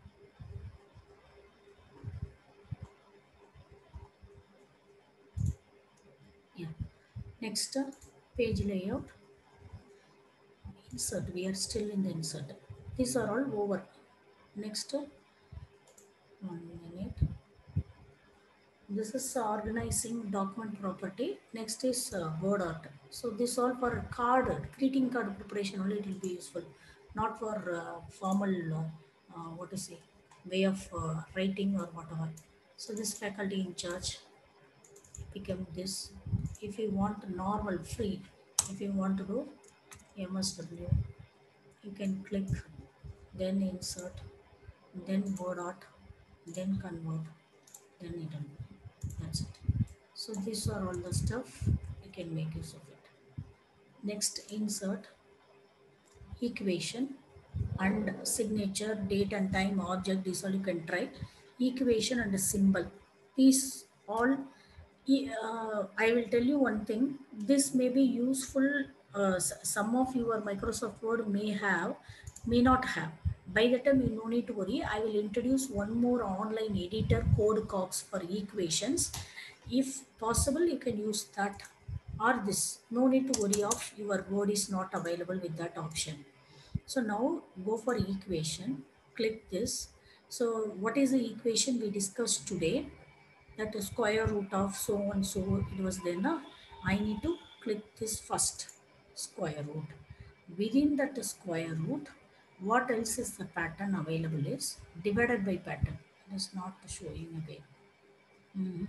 Yeah. Next, uh, page layout. Insert, we are still in the insert. These are all over. Next, uh, one minute. This is organizing document property. Next is uh, word art. So this all for card, greeting card preparation only it will be useful, not for uh, formal, uh, uh, what to say, way of uh, writing or whatever. So this faculty in charge become this. If you want normal free, if you want to do M S W, you can click, then insert, then word art, then convert, then it will. That's it. So these are all the stuff you can make use of it. Next, insert equation and signature, date and time, object. These all you can try. Equation and a symbol. These all. Uh, I will tell you one thing. This may be useful. Uh, some of your Microsoft Word may have, may not have. By the time, you no need to worry. I will introduce one more online editor, CodeCox, for equations. If possible, you can use that or this. No need to worry of your Word is not available with that option. So now go for equation, click this. So what is the equation we discussed today? That is square root of so and so, it was there now. I need to click this first, square root. Within that square root, what else is the pattern available is divided by pattern. It is not showing again. Mhm.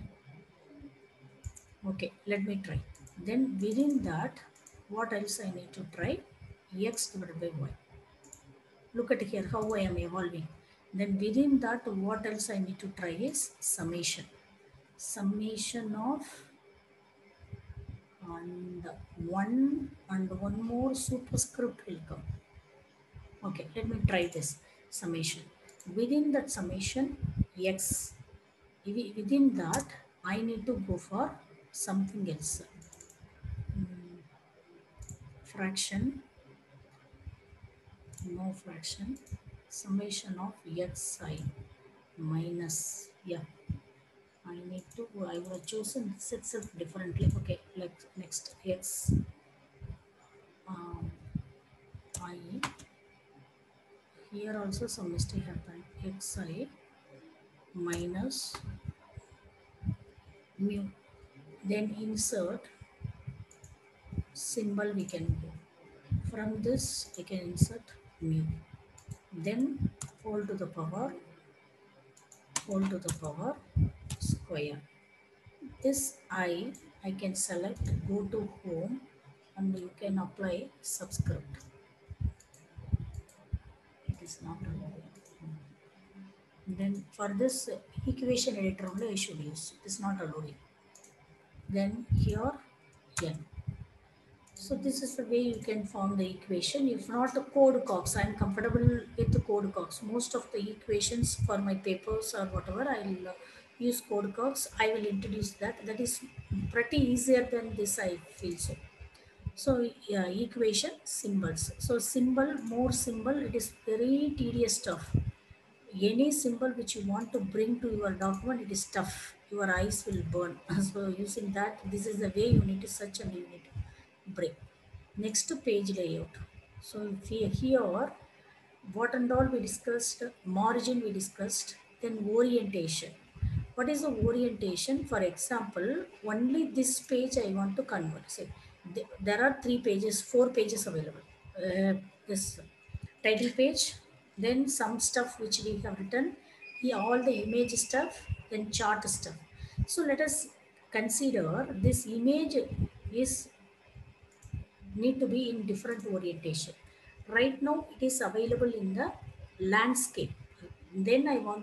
Okay, let me try. Then within that, what else I need to try? X divided by y. Look at here how I am evolving. Then within that, what else I need to try is summation. Summation of and one and one more superscript will come. Okay, let me try this summation. Within that summation, x, within that, I need to go for something else. Hmm, fraction, no fraction, summation of xi minus, yeah, I need to, I would have chosen this itself differently. Okay, like next, x, um, I, here also some mistake happened, xi minus mu. Then insert symbol we can go. From this, we can insert mu. Then whole to the power, whole to the power square. This I, I can select, go to home, and you can apply subscript. It is not allowed. Then for this equation editor only I should use. It is not allowed. Then here n. So this is the way you can form the equation. If not, the CodeCox. I am comfortable with the CodeCox. Most of the equations for my papers or whatever, I will uh, use CodeCox. I will introduce that. That is pretty easier than this, I feel so. So yeah, equation, symbols. So symbol, more symbol, it is very tedious stuff. Any symbol which you want to bring to your document, it is tough. Your eyes will burn. So using that, this is the way you need to search and you need to bring. Next, page layout. So here, here what and all we discussed, margin we discussed, then orientation. What is the orientation? For example, only this page I want to convert. Say, th there are three pages, four pages available. Uh, this title page, then some stuff which we have written, here all the image stuff, then chart stuff. So let us consider this image is need to be in different orientation. Right now it is available in the landscape. Then I want to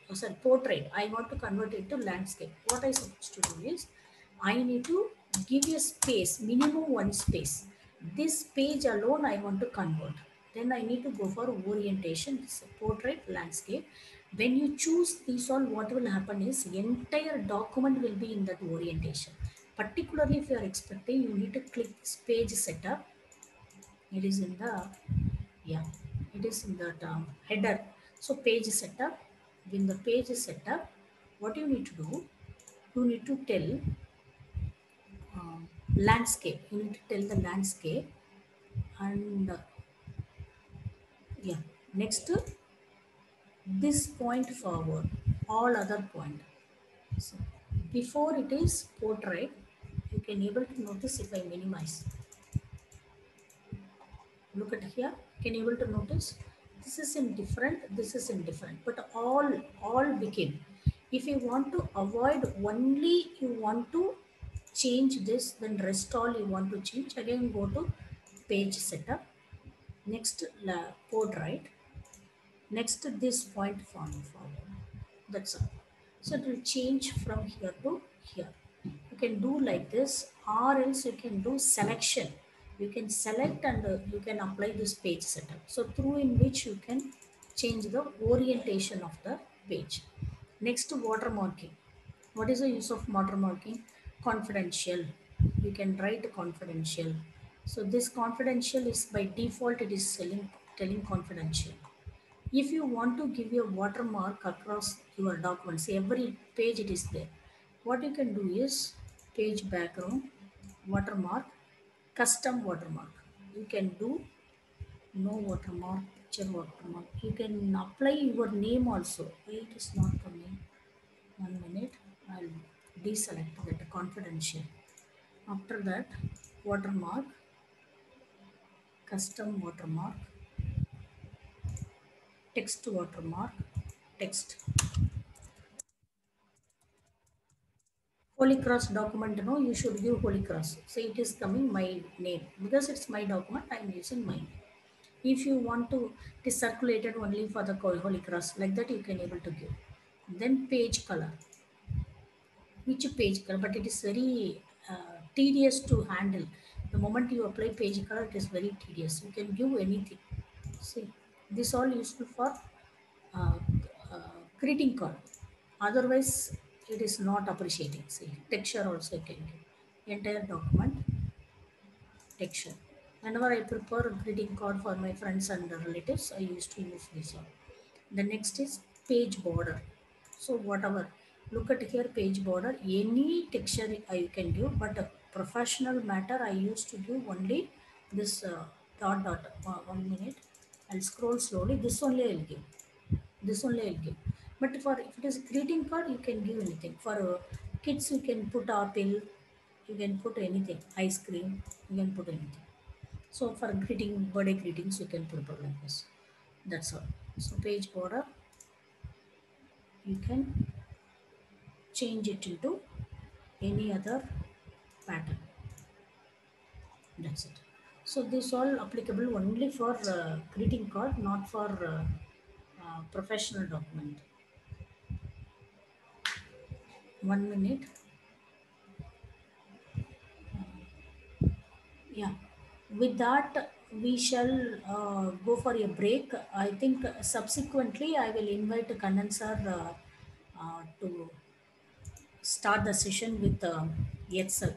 oh, sorry, portrait. I want to convert it to landscape. What I supposed to do is, I need to give a space, minimum one space. This page alone I want to convert. Then I need to go for orientation, this portrait, landscape. When you choose these all, what will happen is entire document will be in that orientation. Particularly if you are expecting, you need to click this page setup. It is in the, yeah, it is in the um, header. So page setup. When the page is set up, what you need to do, you need to tell um, landscape. You need to tell the landscape, and uh, yeah, next this point forward, all other point. So before it is portrait, you can able to notice if I minimize. Look at here, can you able to notice this is in different, this is in different, but all all became. If you want to avoid only, you want to change this, then rest all you want to change, again go to page setup, next la portrait, next this point form forward. That's all. So it will change from here to here. You can do like this, or else you can do selection. You can select and uh, you can apply this page setup, so through in which you can change the orientation of the page. Next, watermarking. What is the use of watermarking? Confidential. You can write confidential. So this confidential is by default, it is selling, telling confidential. If you want to give a watermark across your documents, every page it is there. What you can do is page background, watermark, custom watermark. You can do no watermark, picture watermark. You can apply your name also. It is not coming. One minute. I'll deselect that confidential. After that, watermark, custom watermark, text watermark, text. Holy Cross document, no, you should give Holy Cross. So it is coming my name. Because it's my document, I am using mine. If you want to, it is circulated only for the Holy Cross. Like that you can able to give. Then page color. Which page color? But it is very uh, tedious to handle. The moment you apply page color, it is very tedious. You can give anything. See, this all useful for uh, uh, greeting card. Otherwise, it is not appreciating. See, texture also can give. Entire document, texture. Whenever I prepare a greeting card for my friends and relatives, I used to use this one. The next is page border. So whatever, look at here page border, any texture I can give, but a professional matter I used to do only this uh, dot dot. Uh, one minute, I'll scroll slowly. This only I'll give. This only I'll give. But for if it is greeting card, you can give anything. For uh, kids, you can put apple, you can put anything, ice cream, you can put anything. So for greeting, birthday greetings, you can prepare like this. That's all. So page border, you can change it into any other pattern. That's it. So this all applicable only for uh, greeting card, not for uh, uh, professional document. One minute. Yeah. With that, we shall uh, go for a break. I think subsequently I will invite Kannan sir uh, uh, to start the session with uh, Excel.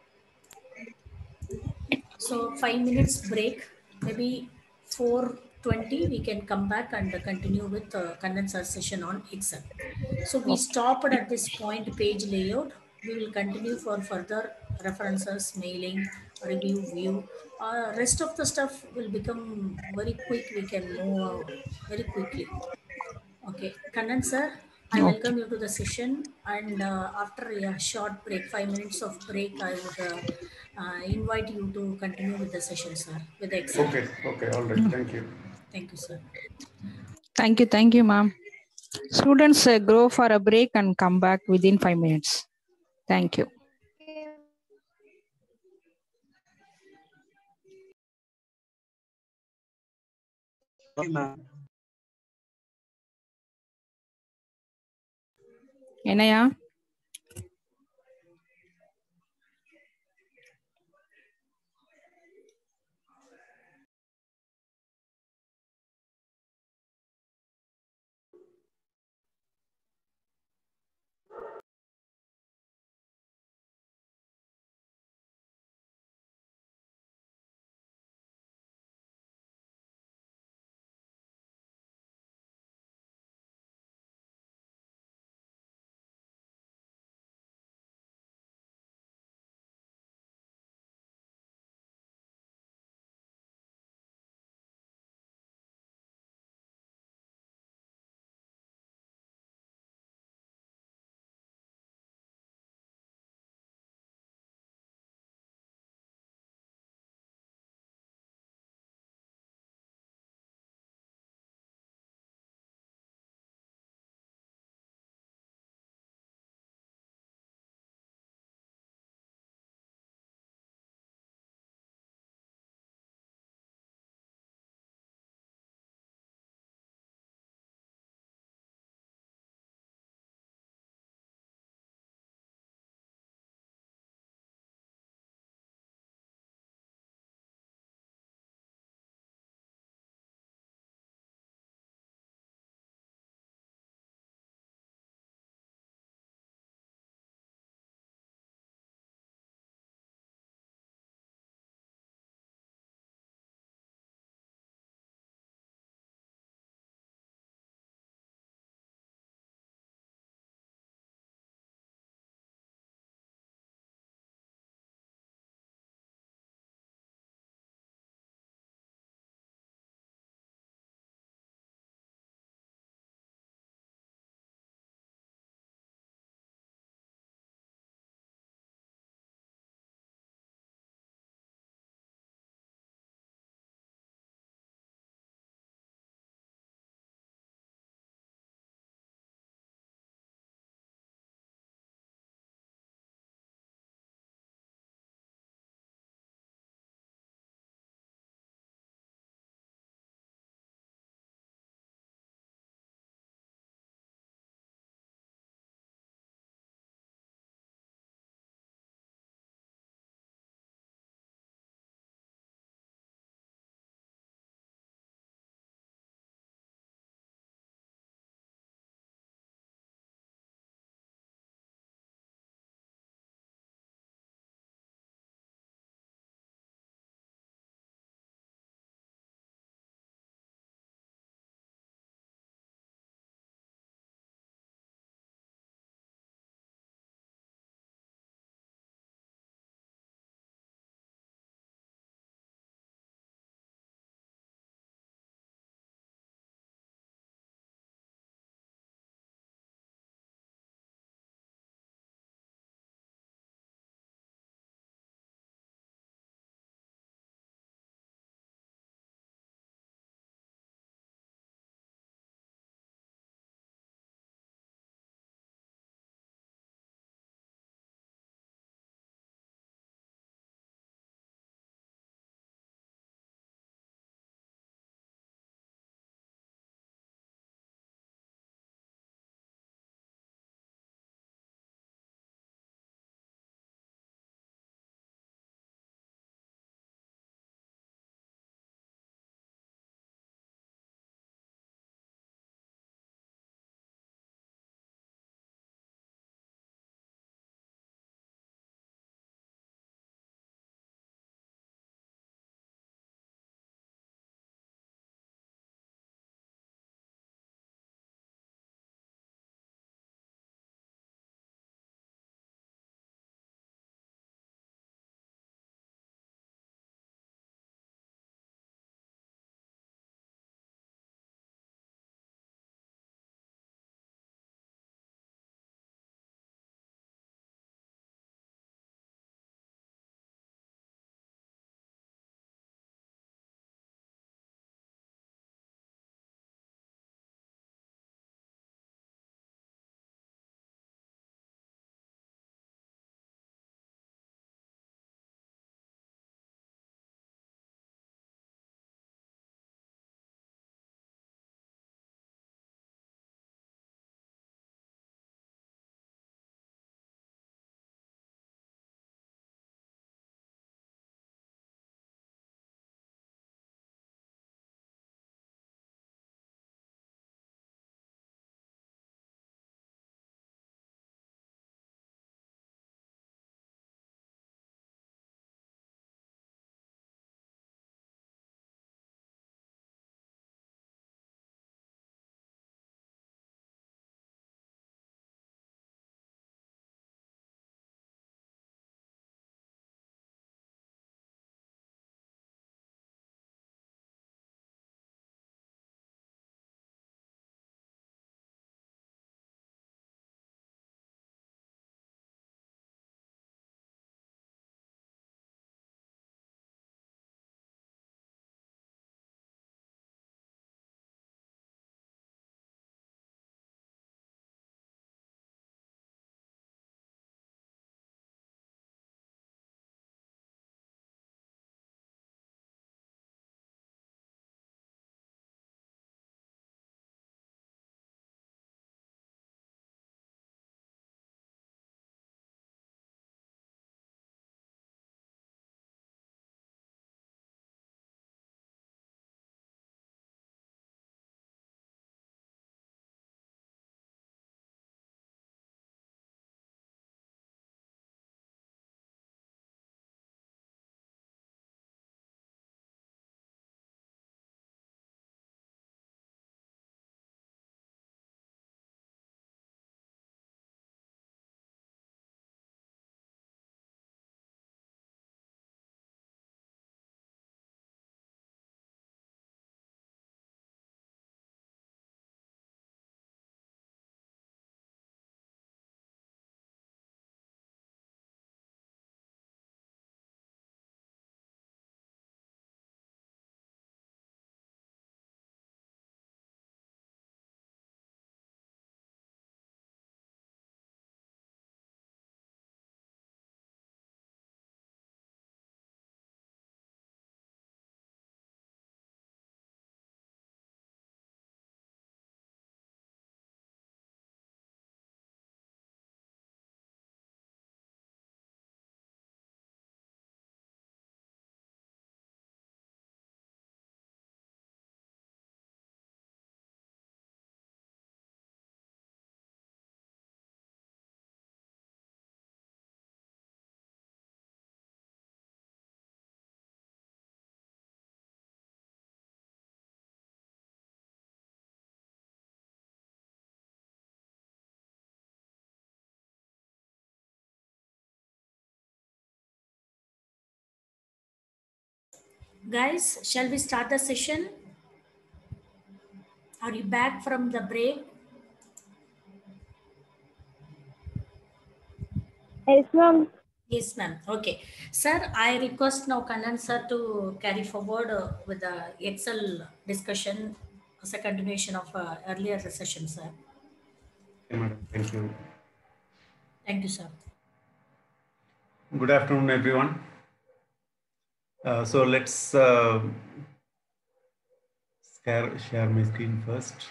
So five minutes break, maybe four twenty, we can come back and continue with uh, condenser session on Excel. So we Okay. stopped at this point, page layout. We will continue for further references, mailing, review, view. Uh, rest of the stuff will become very quick. We can move uh, very quickly. Okay, Kannan sir, I Okay. welcome you to the session. And uh, after a short break, five minutes of break, I would uh, uh, invite you to continue with the session, sir, with the Excel. Okay, okay, all right. Thank you. Thank you, sir. Thank you. Thank you, ma'am. Students uh, go for a break and come back within five minutes. Thank you. Okay, ma'am. என்னையா? Guys, shall we start the session? Are you back from the break? Yes, ma'am. Yes, ma'am. Okay. Sir, I request now Kannan sir to carry forward uh, with the Excel discussion as a continuation of uh, earlier session, sir. Okay, madam. Thank you. Thank you, sir. Good afternoon, everyone. Uh, so let's uh, share, share my screen first.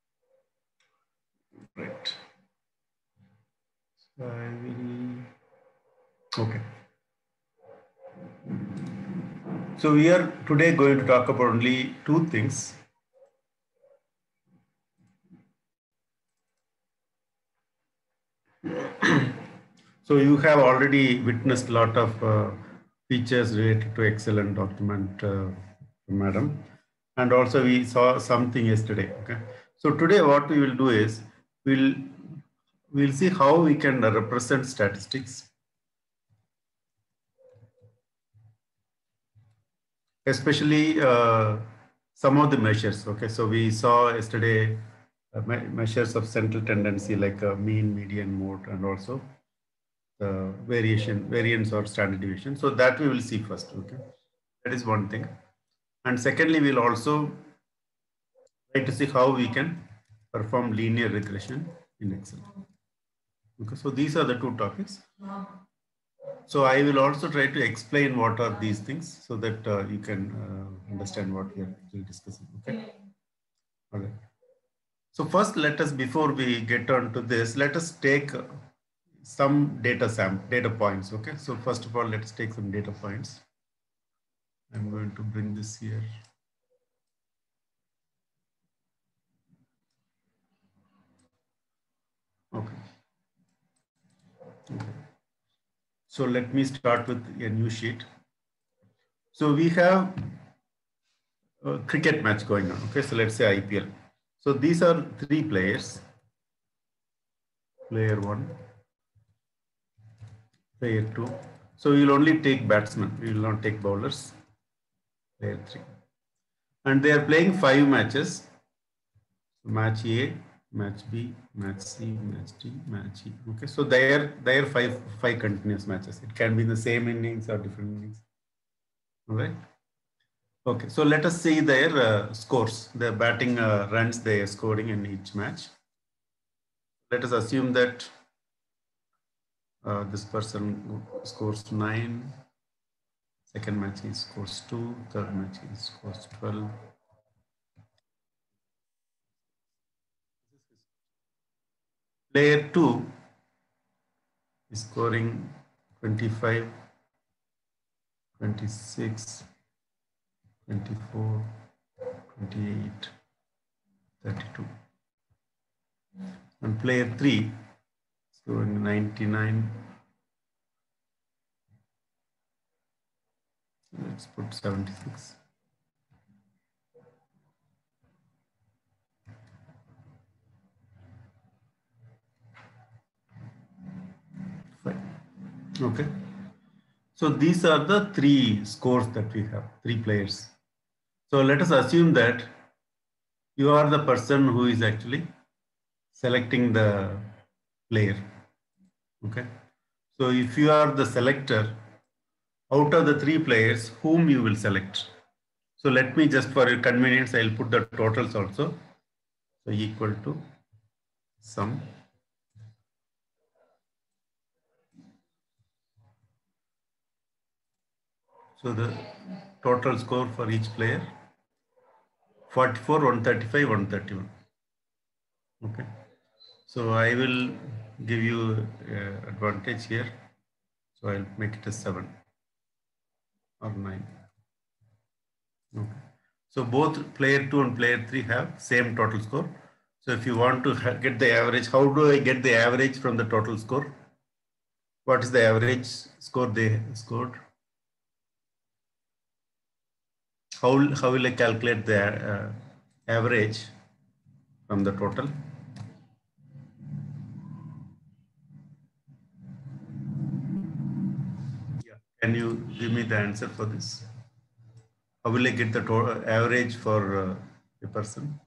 Right. So I will. Okay. So we are today going to talk about only two things. So you have already witnessed a lot of uh, features related to Excel and document, uh, madam. And also we saw something yesterday. Okay. So today what we will do is we'll we'll see how we can represent statistics, especially uh, some of the measures. Okay, so we saw yesterday uh, me measures of central tendency like uh, mean, median, mode, and also the variation, variance or standard deviation. So that we will see first. Okay, that is one thing. And secondly, we'll also try to see how we can perform linear regression in Excel. Okay, so these are the two topics. So I will also try to explain what are these things so that uh, you can uh, understand what we are actually discussing. Okay. All right. So first, let us, before we get on to this, let us take uh, some data sam data points. Okay. So first of all, let's take some data points. I'm going to bring this here. Okay. Okay. So let me start with a new sheet. So we have a cricket match going on. Okay. So let's say I P L. So these are three players. Player one, player two. So we will only take batsmen. We will not take bowlers. Player three. And they are playing five matches. Match A, match B, match C, match D, match E. Okay, so they are they are five five continuous matches. It can be in the same innings or different innings. All right. Okay, so let us see their uh, scores, the batting uh, runs they are scoring in each match. Let us assume that uh, this person scores nine. Second match he scores two. Third match he scores twelve. Player two is scoring twenty-five, twenty-six, twenty-four, twenty-eight, thirty-two. And player three scoring ninety-nine. Let's put seventy-six. Fine. Okay. So these are the three scores that we have, three players. So let us assume that you are the person who is actually selecting the player. Okay. So if you are the selector, out of the three players, whom you will select? So let me, just for your convenience, I'll put the totals also. So equal to sum. So the total score for each player, forty-four, one thirty-five, one thirty-one. Okay. So I will give you uh, advantage here. So I'll make it a seven or nine. Okay. So both player two and player three have same total score. So if you want to get the average, how do I get the average from the total score? What is the average score they scored? How, how will I calculate the uh, average from the total? Yeah. Can you give me the answer for this? How will I get the total average for uh, a person?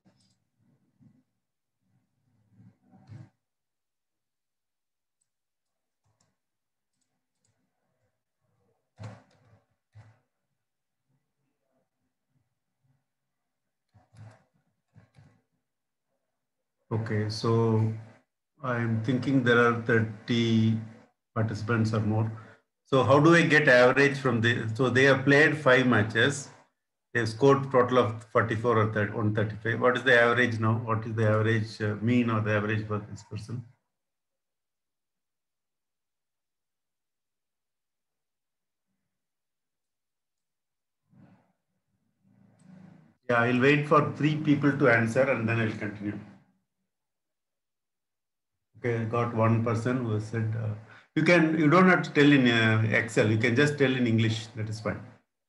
Okay, so I'm thinking there are thirty participants or more. So how do I get average from the, so they have played five matches. They've scored total of forty-four or one thirty-five. What is the average now? What is the average uh, mean or the average for this person? Yeah, I'll wait for three people to answer and then I'll continue. Okay, I got one person who said, uh, you can, you don't have to tell in uh, Excel, you can just tell in English, that is fine.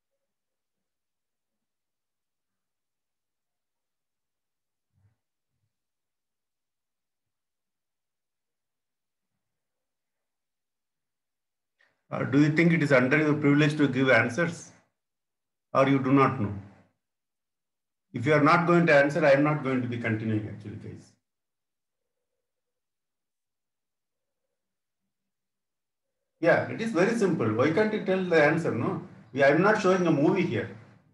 Uh, do you think it is under your privilege to give answers or you do not know? If you are not going to answer, I am not going to be continuing actually, guys. Yeah, it is very simple. Why can't you tell the answer? No, I am not showing a movie here.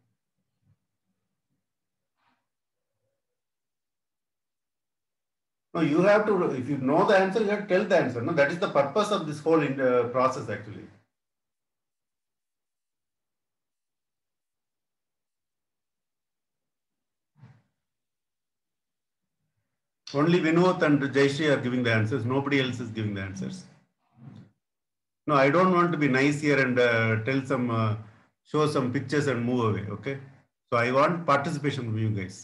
No, you have to, if you know the answer, you have to tell the answer. No, that is the purpose of this whole in, uh, process actually. Only Vinod and Jayashree are giving the answers. Nobody else is giving the answers. No, I don't want to be nice here and uh, tell some, uh, show some pictures and move away. Okay. So I want participation from you guys.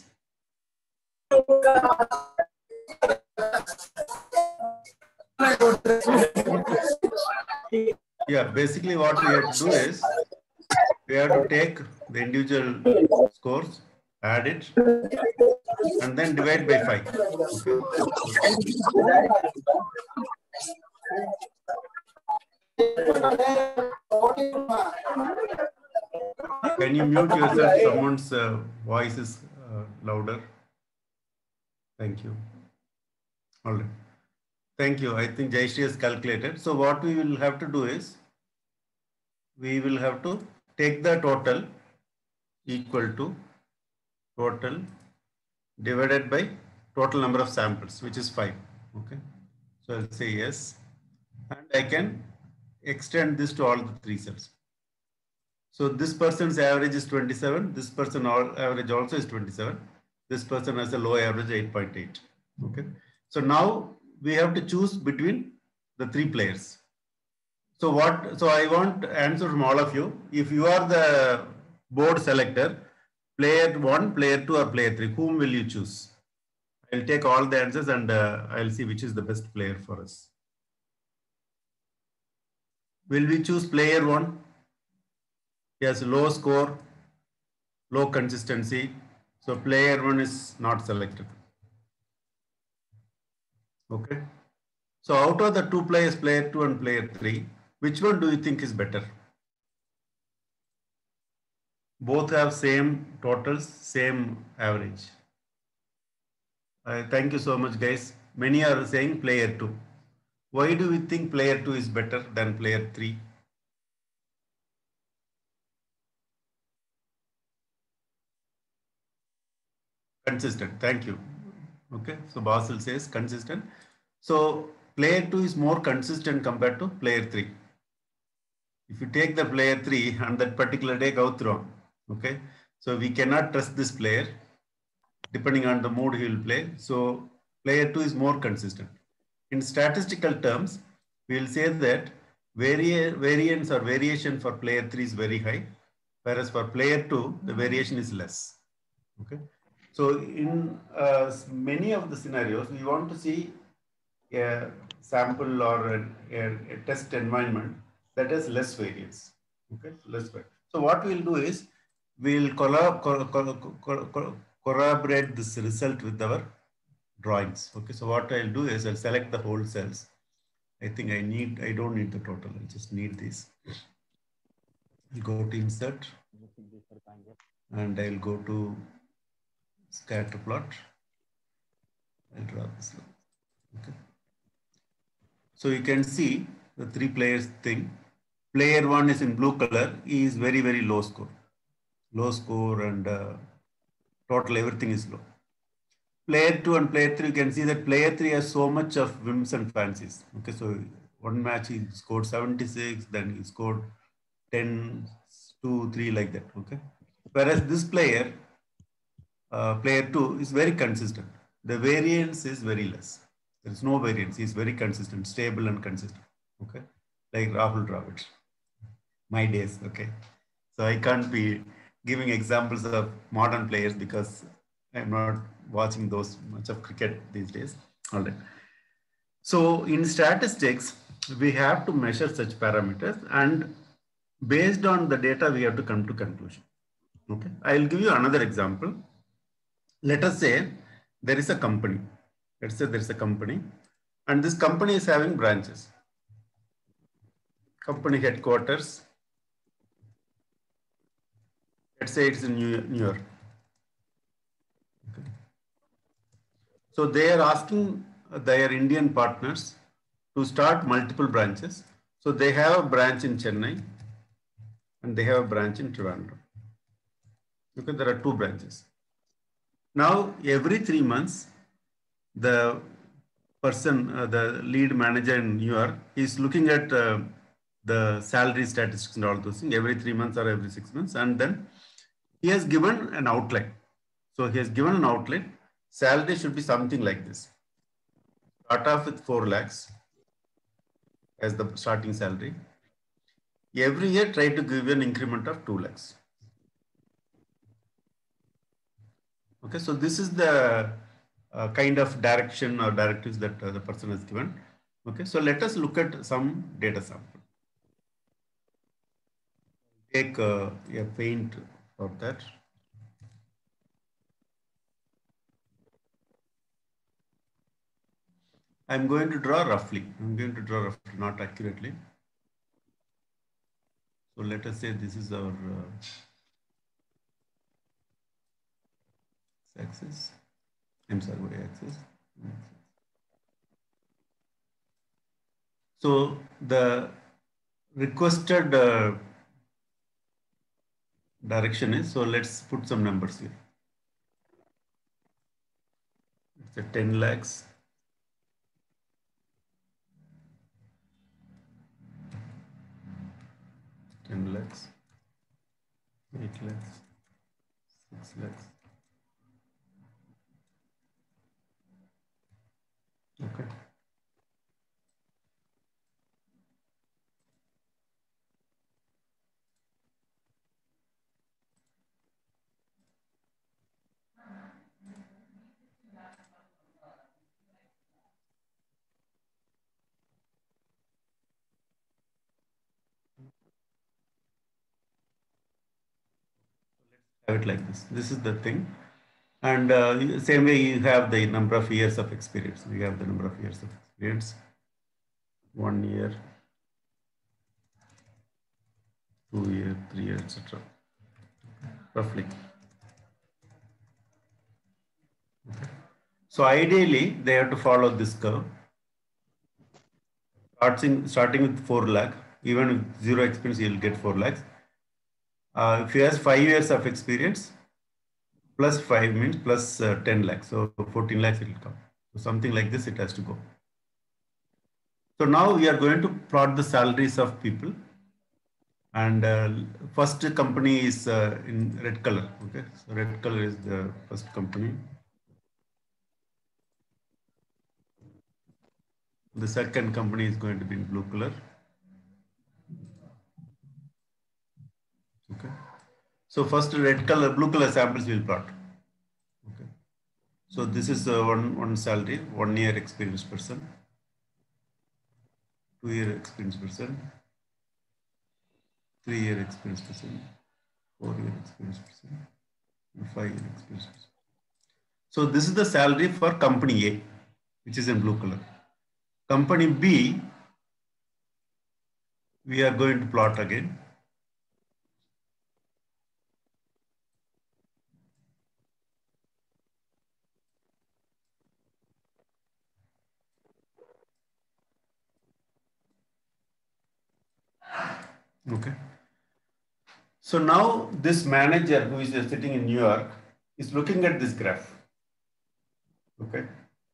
Yeah, basically what we have to do is we have to take the individual scores, add it, and then divide by five. Okay. Can you mute yourself? Someone's uh, voice is uh, louder. Thank you. All right. Thank you. I think Jayashree has calculated. So what we will have to do is we will have to take the total equal to total divided by total number of samples, which is five. Okay. So I'll say yes. And I can extend this to all the three cells. So this person's average is twenty-seven. This person average also is twenty-seven. This person has a low average eight point eight. Okay. So now we have to choose between the three players. So what, so I want answer from all of you. If you are the board selector, player one, player two or player three, whom will you choose? I'll take all the answers and uh, I'll see which is the best player for us. Will we choose player one? He has low score, low consistency. So player one is not selected. Okay. So out of the two players, player two and player three, which one do you think is better? Both have same totals, same average. Uh, thank you so much, guys. Many are saying player two. Why do we think player two is better than player three? Consistent. Thank you. Okay. So Basil says consistent. So player two is more consistent compared to player three. If you take the player three on that particular day, go through. Okay. So we cannot trust this player depending on the mood he will play. So player two is more consistent. In statistical terms, we will say that vari variance or variation for player three is very high, whereas for player two, the variation is less. Okay. So in uh, many of the scenarios, we want to see a sample or a, a, a test environment that has less variance. Okay, less variance. So what we'll do is we'll collab, co co co co corroborate this result with our drawings. Okay, so what I'll do is I'll select the whole cells. I think I need, I don't need the total, I just need this. I'll go to insert. and I'll go to scatter plot. I'll draw this line. Okay. So you can see the three players thing. Player one is in blue color. He is very, very low score. Low score and uh, total everything is low. Player two and player three, you can see that player three has so much of whims and fancies. Okay, so one match he scored seventy-six, then he scored ten, two, three like that. Okay, whereas this player, uh, player two, is very consistent. The variance is very less. There is no variance. He is very consistent, stable and consistent. Okay, like Rahul Dravid. My days. Okay, so I can't be giving examples of modern players because I'm not watching those much of cricket these days. All right. So in statistics, we have to measure such parameters, and based on the data, we have to come to conclusion. Okay. I'll give you another example. Let us say there is a company. Let's say there is a company, and this company is having branches. Company headquarters. Let's say it's in New York. Okay. So they are asking their Indian partners to start multiple branches. So they have a branch in Chennai and they have a branch in Trivandrum. Okay, there are two branches. Now, every three months, the person, uh, the lead manager in New York, is looking at uh, the salary statistics and all those things every three months or every six months. And then he has given an outline. So he has given an outline. Salary should be something like this. Start off with four lakhs as the starting salary. Every year, try to give an increment of two lakhs. Okay, so this is the uh, kind of direction or directives that uh, the person has given. Okay, so let us look at some data sample. Take uh, a paint for that. I'm going to draw roughly. I'm going to draw roughly, not accurately. So let us say this is our uh, axis. I'm sorry, what axis? So the requested uh, direction is, so let's put some numbers here. It's a ten lakhs. ten lakhs, eight lakhs, six lakhs. Okay. Have it like this. This is the thing. And uh, same way you have the number of years of experience. We have the number of years of experience. One year, two year, three years, et cetera. Roughly. Okay. So ideally, they have to follow this curve. Starting, starting with four lakh, even with zero experience, you'll get four lakhs. Uh, if he has five years of experience, plus five means plus uh, ten lakhs. So fourteen lakhs it will come. So something like this, it has to go. So now we are going to plot the salaries of people. And uh, first company is uh, in red color. Okay, so red color is the first company. The second company is going to be in blue color. Okay. So first red color, blue color samples we will plot. Okay. So this is uh, one, one salary, one year experienced person, two year experienced person, three year experienced person, four year experienced person, and five year experienced person. So this is the salary for company A, which is in blue color. Company B, we are going to plot again. Okay. So now this manager who is sitting in New York is looking at this graph. Okay.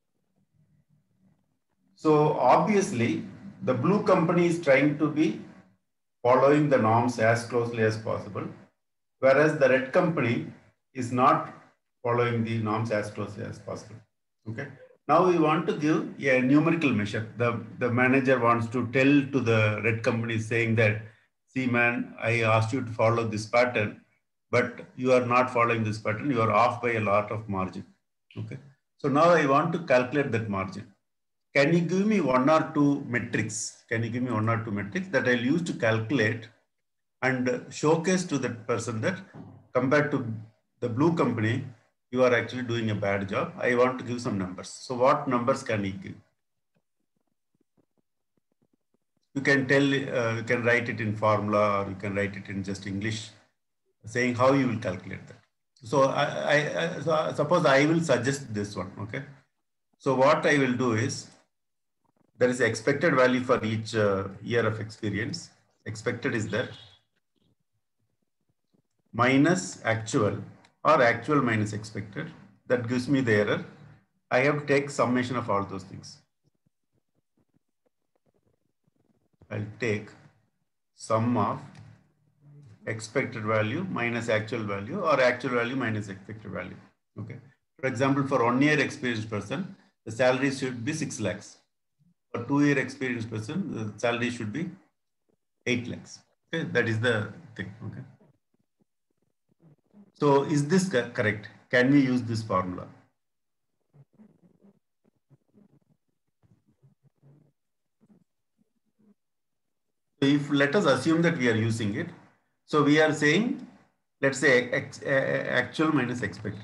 So obviously the blue company is trying to be following the norms as closely as possible, whereas the red company is not following the norms as closely as possible. Okay. Now we want to give a numerical measure. The, the manager wants to tell to the red company saying that, see man, I asked you to follow this pattern, but you are not following this pattern. You are off by a lot of margin. Okay. So now I want to calculate that margin. Can you give me one or two metrics? Can you give me one or two metrics that I'll use to calculate and showcase to that person that compared to the blue company, you are actually doing a bad job. I want to give some numbers. So what numbers can you give? You can tell, uh, you can write it in formula, or you can write it in just English, saying how you will calculate that. So I, I, I so suppose I will suggest this one, okay? So what I will do is, there is expected value for each uh, year of experience. Expected is that minus actual or actual minus expected. That gives me the error. I have to take summation of all those things. I'll take sum of expected value minus actual value, or actual value minus expected value. Okay. For example, for one year experienced person, the salary should be six lakhs. For two year experienced person, the salary should be eight lakhs. Okay. That is the thing. Okay. So is this correct? Can we use this formula? So if let us assume that we are using it. So we are saying, let's say X, uh, actual minus expected.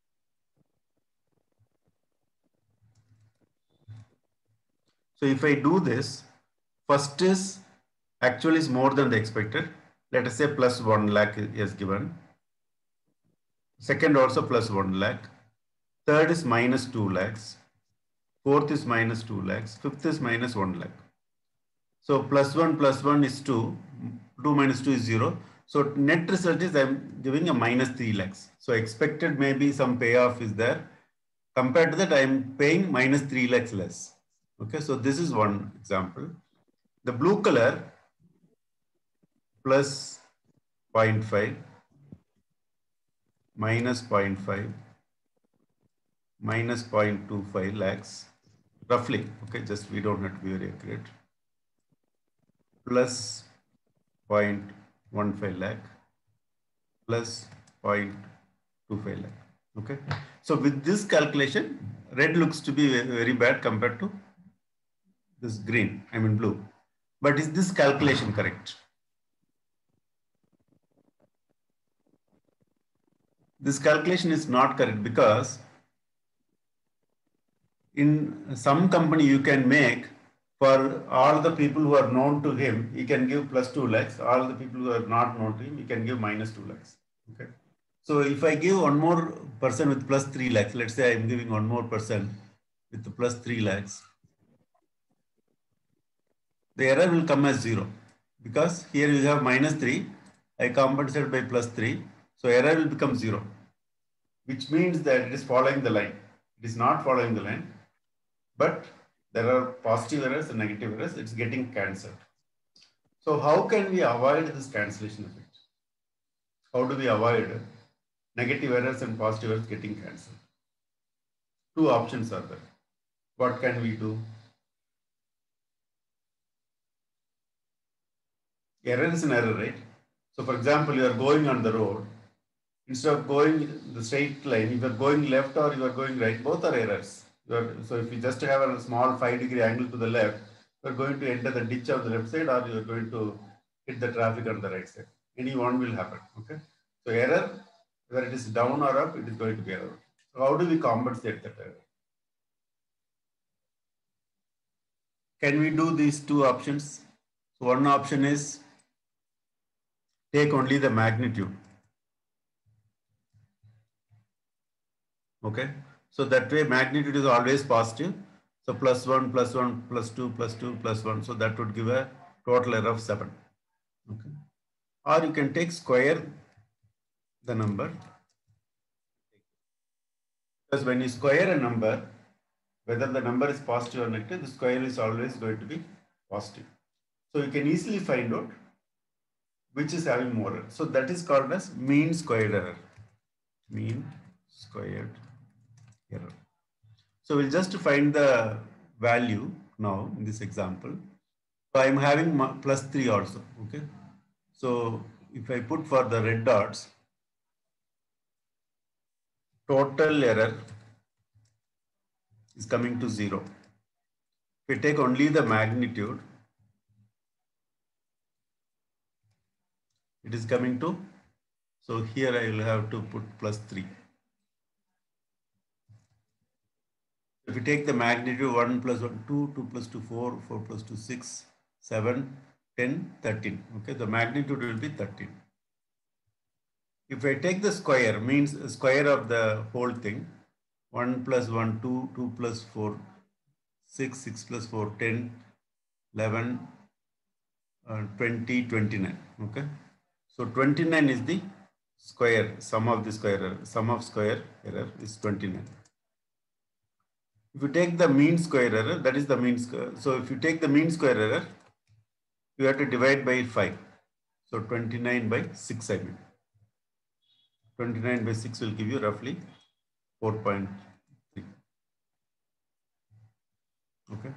So if I do this, first is actual is more than the expected. Let us say plus one lakh is given. Second also plus one lakh. Third is minus two lakhs. Fourth is minus two lakhs. Fifth is minus one lakh. So plus one plus one is two. two minus two is zero. So net result is I'm giving a minus three lakhs. So expected maybe some payoff is there. Compared to that, I'm paying minus three lakhs less. Okay, so this is one example. The blue color plus zero point five, minus zero point five, minus zero point two five lakhs, roughly. Okay, just we don't have to be very accurate. Plus zero point one five lakh, plus zero point two five lakh. Okay, so with this calculation, red looks to be very bad compared to this green, I mean blue. But is this calculation correct? This calculation is not correct because in some company you can make for all the people who are known to him, he can give plus two lakhs. All the people who are not known to him, he can give minus two lakhs. Okay. So if I give one more person with plus three lakhs, let's say I'm giving one more person with the plus three lakhs, the error will come as zero because here you have minus three, I compensate by plus three, so error will become zero, which means that it is following the line. It is not following the line, but there are positive errors and negative errors, it's getting cancelled. So how can we avoid this cancellation effect? How do we avoid negative errors and positive errors getting cancelled? Two options are there. What can we do? Error is an error, right? So for example, you are going on the road. Instead of going the straight line, if you are going left or you are going right, both are errors. You are, so if you just have a small five degree angle to the left, you are going to enter the ditch on the left side or you are going to hit the traffic on the right side. Any one will happen. Okay. So error, whether it is down or up, it is going to be error. So how do we compensate that error? Can we do these two options? So one option is take only the magnitude. Okay. So that way magnitude is always positive. So plus one, plus one, plus two, plus two, plus one. So that would give a total error of seven. Okay. Or you can take square the number. Because when you square a number, whether the number is positive or negative, the square is always going to be positive. So you can easily find out which is having more error. So that is called as mean squared error. Mean squared error. So we'll just find the value now in this example. So I'm having plus three also. Okay. So if I put for the red dots, total error is coming to zero. If we take only the magnitude, it is coming to, so here I will have to put plus three. If we take the magnitude one plus one, two, two plus two, four, four plus two, six, seven, ten, thirteen. Okay, the magnitude will be thirteen. If I take the square, means square of the whole thing, one plus one, two, two plus four, six, six plus four, ten, eleven, uh, twenty, twenty-nine. Okay. So twenty-nine is the square, sum of the square error. Sum of square error is twenty-nine. If you take the mean square error, that is the mean square. So if you take the mean square error, you have to divide by five. So twenty-nine by six, I mean. twenty-nine by six will give you roughly four point three. Okay.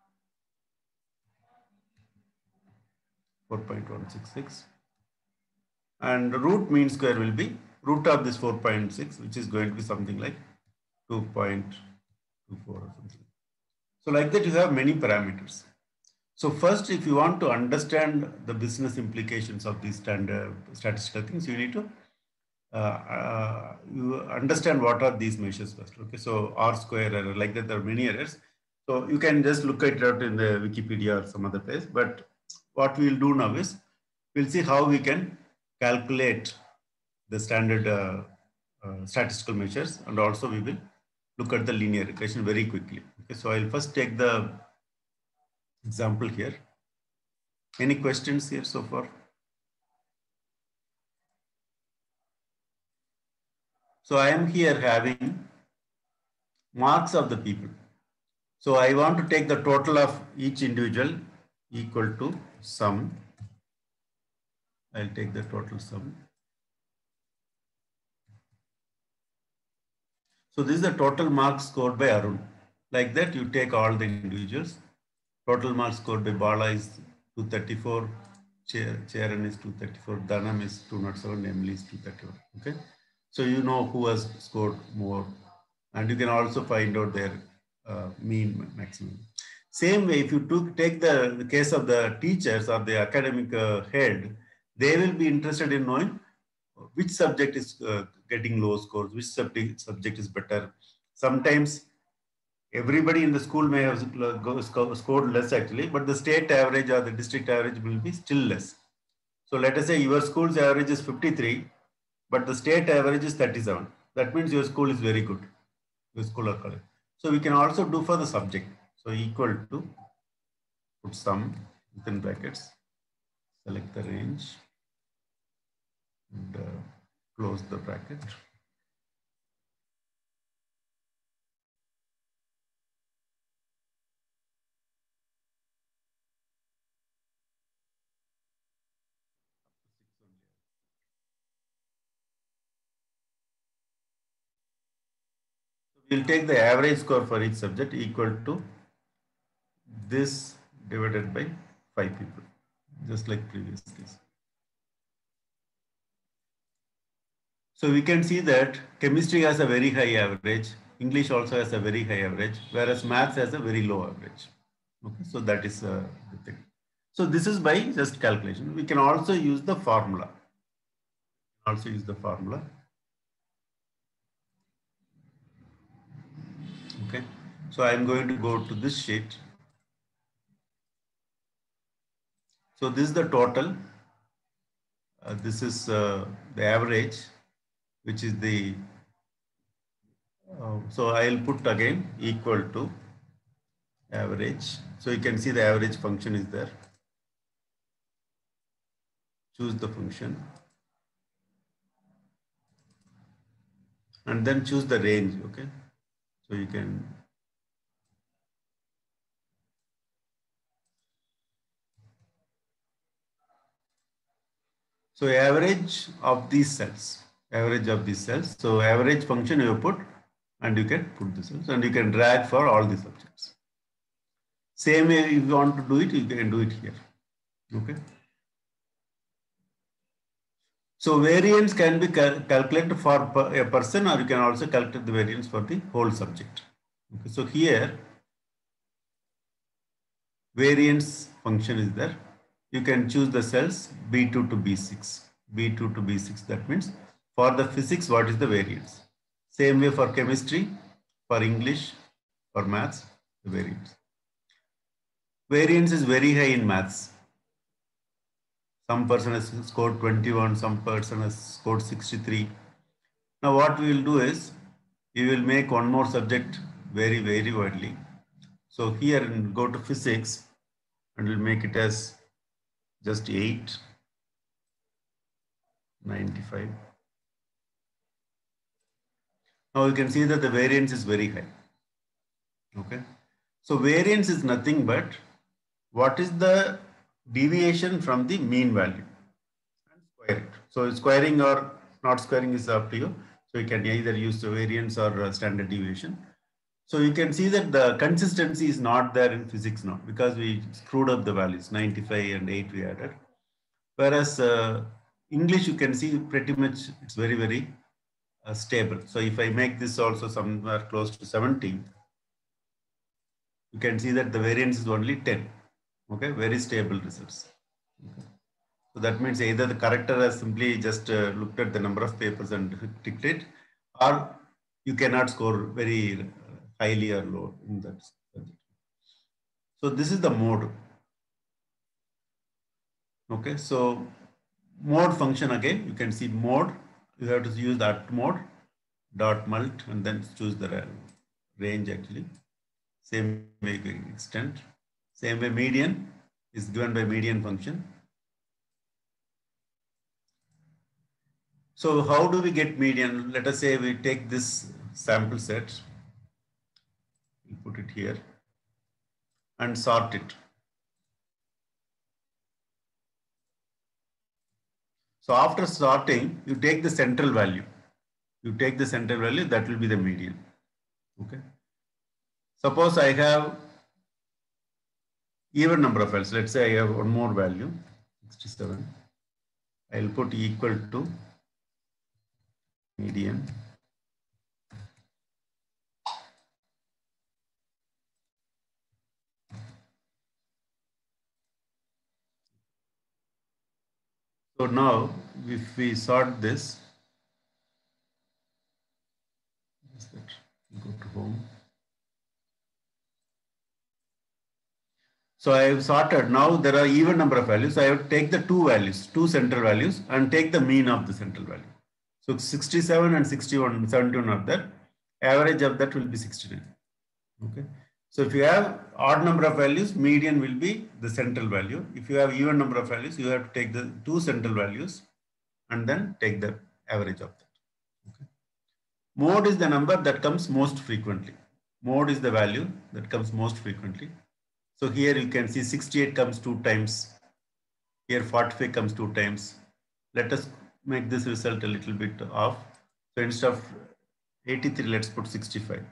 four point one six six. And root mean square will be root of this four point six, which is going to be something like two point two four or something. So like that, you have many parameters. So first, if you want to understand the business implications of these standard statistical things, you need to uh, uh, you understand what are these measures first. Okay, so R square error, like that, there are many errors. So you can just look at it in the Wikipedia or some other place. But what we'll do now is we'll see how we can calculate the standard uh, uh, statistical measures, and also we will look at the linear regression very quickly. Okay, so I'll first take the example here. Any questions here so far? So I am here having marks of the people. So I want to take the total of each individual equal to sum. I'll take the total sum. So this is the total marks scored by Arun. Like that, you take all the individuals. Total marks scored by Bala is two thirty-four, Charan is two thirty-four, Dhanam is two oh seven, Emily is two thirty-one. Okay. So you know who has scored more, and you can also find out their uh, mean maximum. Same way, if you took, take the, the case of the teachers or the academic uh, head, they will be interested in knowing which subject is uh, getting low scores, which subject, subject is better. Sometimes everybody in the school may have scored less actually, but the state average or the district average will be still less. So let us say your school's average is fifty-three, but the state average is thirty-seven. That means your school is very good, your school or college. So we can also do for the subject. So equal to, put sum within brackets, select the range, and uh, close the bracket. We'll take the average score for each subject equal to this divided by five people, just like previous case. So we can see that chemistry has a very high average, English also has a very high average, whereas maths has a very low average. Okay, so that is uh, the thing. So this is by just calculation. We can also use the formula. Also use the formula. Okay, so I'm going to go to this sheet. So this is the total. Uh, this is uh, the average, which is the, uh, so I'll put again equal to average. So you can see the average function is there. choose the function, and then choose the range. Okay, so you can so average of these cells, average of these cells. So average function you put, and you can put the cells, and you can drag for all the subjects. Same way, if you want to do it, you can do it here. Okay. So variance can be cal calculated for a person, or you can also calculate the variance for the whole subject. Okay. So here, variance function is there. You can choose the cells B two to B six. B two to B six, that means for the physics, what is the variance? Same way for chemistry, for English, for maths, the variance. Variance is very high in maths. Some person has scored twenty-one, some person has scored sixty-three. Now what we will do is, we will make one more subject very, very widely. So here go to physics, and we'll make it as just eight, ninety-five. Now you can see that the variance is very high. Okay. So variance is nothing but what is the deviation from the mean value, and square it. So squaring or not squaring is up to you. So you can either use the variance or standard deviation. So you can see that the consistency is not there in physics now, because we screwed up the values, ninety-five and eight we added. Whereas uh, English, you can see pretty much it's very, very uh, stable. So if I make this also somewhere close to seventy, you can see that the variance is only ten. Okay, very stable results. Okay. So that means either the corrector has simply just uh, looked at the number of papers and ticked it, or you cannot score very highly or low in that subject. So this is the mode. Okay, so mode function again, you can see mode, you have to use that mode, dot mult, and then choose the range actually. Same way extend. Same way median is given by median function. So how do we get median? Let us say we take this sample set, we put it here and sort it. So after sorting, you take the central value. You take the central value, that will be the median. Okay. Suppose I have even number of files. Let's say I have one more value, sixty-seven. I'll put equal to median. So now, if we sort this, go to home. So I have sorted. Now there are even number of values. So I have to take the two values, two central values, and take the mean of the central value. So sixty-seven and sixty-one, seventy-one are there. Average of that will be sixty-nine. Okay. So if you have odd number of values, median will be the central value. If you have even number of values, you have to take the two central values and then take the average of that. Okay. Mode is the number that comes most frequently. Mode is the value that comes most frequently. So here you can see sixty-eight comes two times. Here forty-five comes two times. Let us make this result a little bit off. So instead of eighty-three, let's put sixty-five.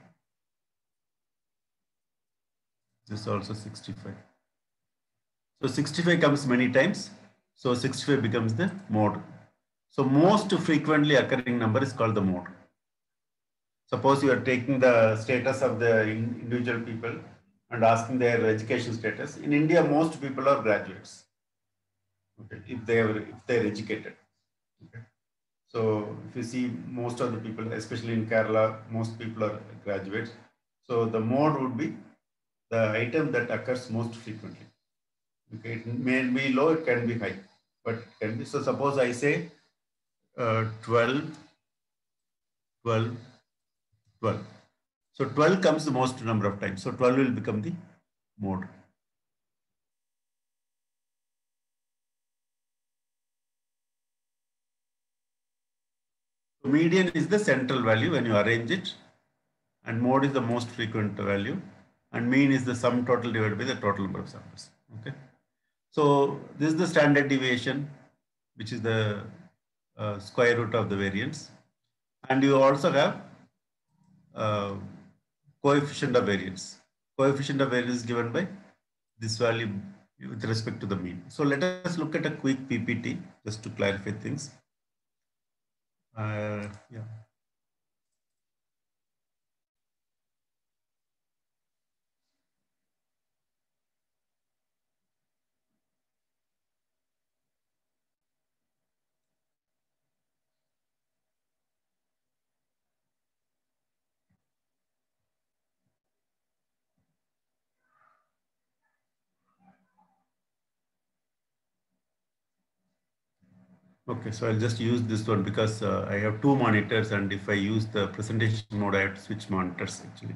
This also sixty-five. So sixty-five comes many times. So sixty-five becomes the mode. So most frequently occurring number is called the mode. Suppose you are taking the status of the individual people and asking their education status. In India, most people are graduates. Okay, if they are if they are educated. Okay. So if you see most of the people, especially in Kerala, most people are graduates. So the mode would be the item that occurs most frequently. Okay, it may be low, it can be high, but it can be. So suppose I say uh, twelve, twelve, twelve. So twelve comes the most number of times. So twelve will become the mode. So median is the central value when you arrange it, and mode is the most frequent value, and mean is the sum total divided by the total number of samples. Okay. So this is the standard deviation, which is the uh, square root of the variance, and you also have uh, coefficient of variance. Coefficient of variance is given by this value with respect to the mean. So let us look at a quick P P T just to clarify things. Uh, yeah. Okay, so I'll just use this one because uh, I have two monitors, and if I use the presentation mode, I have to switch monitors actually.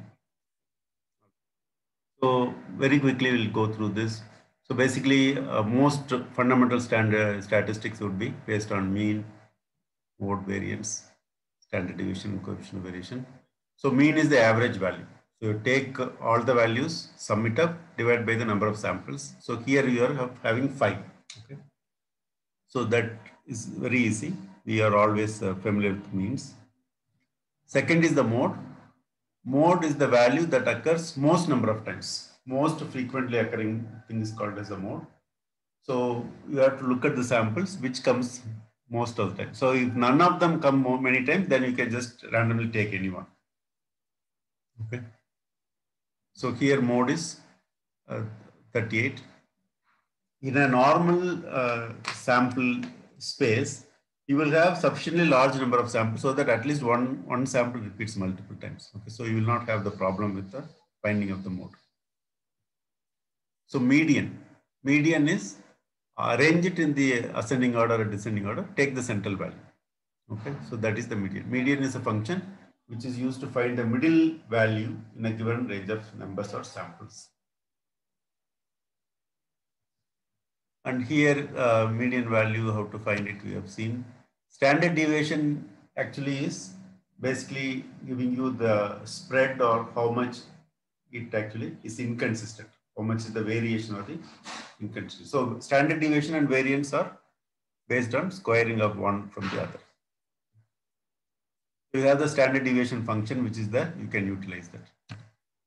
So very quickly we'll go through this. So basically uh, most fundamental standard statistics would be based on mean, mode, variance, standard deviation, and coefficient of variation. So mean is the average value. So you take uh, all the values, sum it up, divide by the number of samples. So here you are having five. Okay. So that is very easy. We are always uh, familiar with means. Second is the mode. Mode is the value that occurs most number of times. Most frequently occurring thing is called as a mode. So you have to look at the samples which comes most of the time. So if none of them come more many times, then you can just randomly take any one. Okay. So here mode is uh, thirty-eight. In a normal uh, sample space, you will have sufficiently large number of samples so that at least one, one sample repeats multiple times. Okay, so you will not have the problem with the finding of the mode. So median. Median is arrange it in the ascending order or descending order, take the central value. Okay, so that is the median. Median is a function which is used to find the middle value in a given range of numbers or samples. And here uh, median value, how to find it, we have seen. Standard deviation actually is basically giving you the spread or how much it actually is inconsistent. How much is the variation or the inconsistent. So standard deviation and variance are based on squaring of one from the other. You have the standard deviation function, which is there, you can utilize that.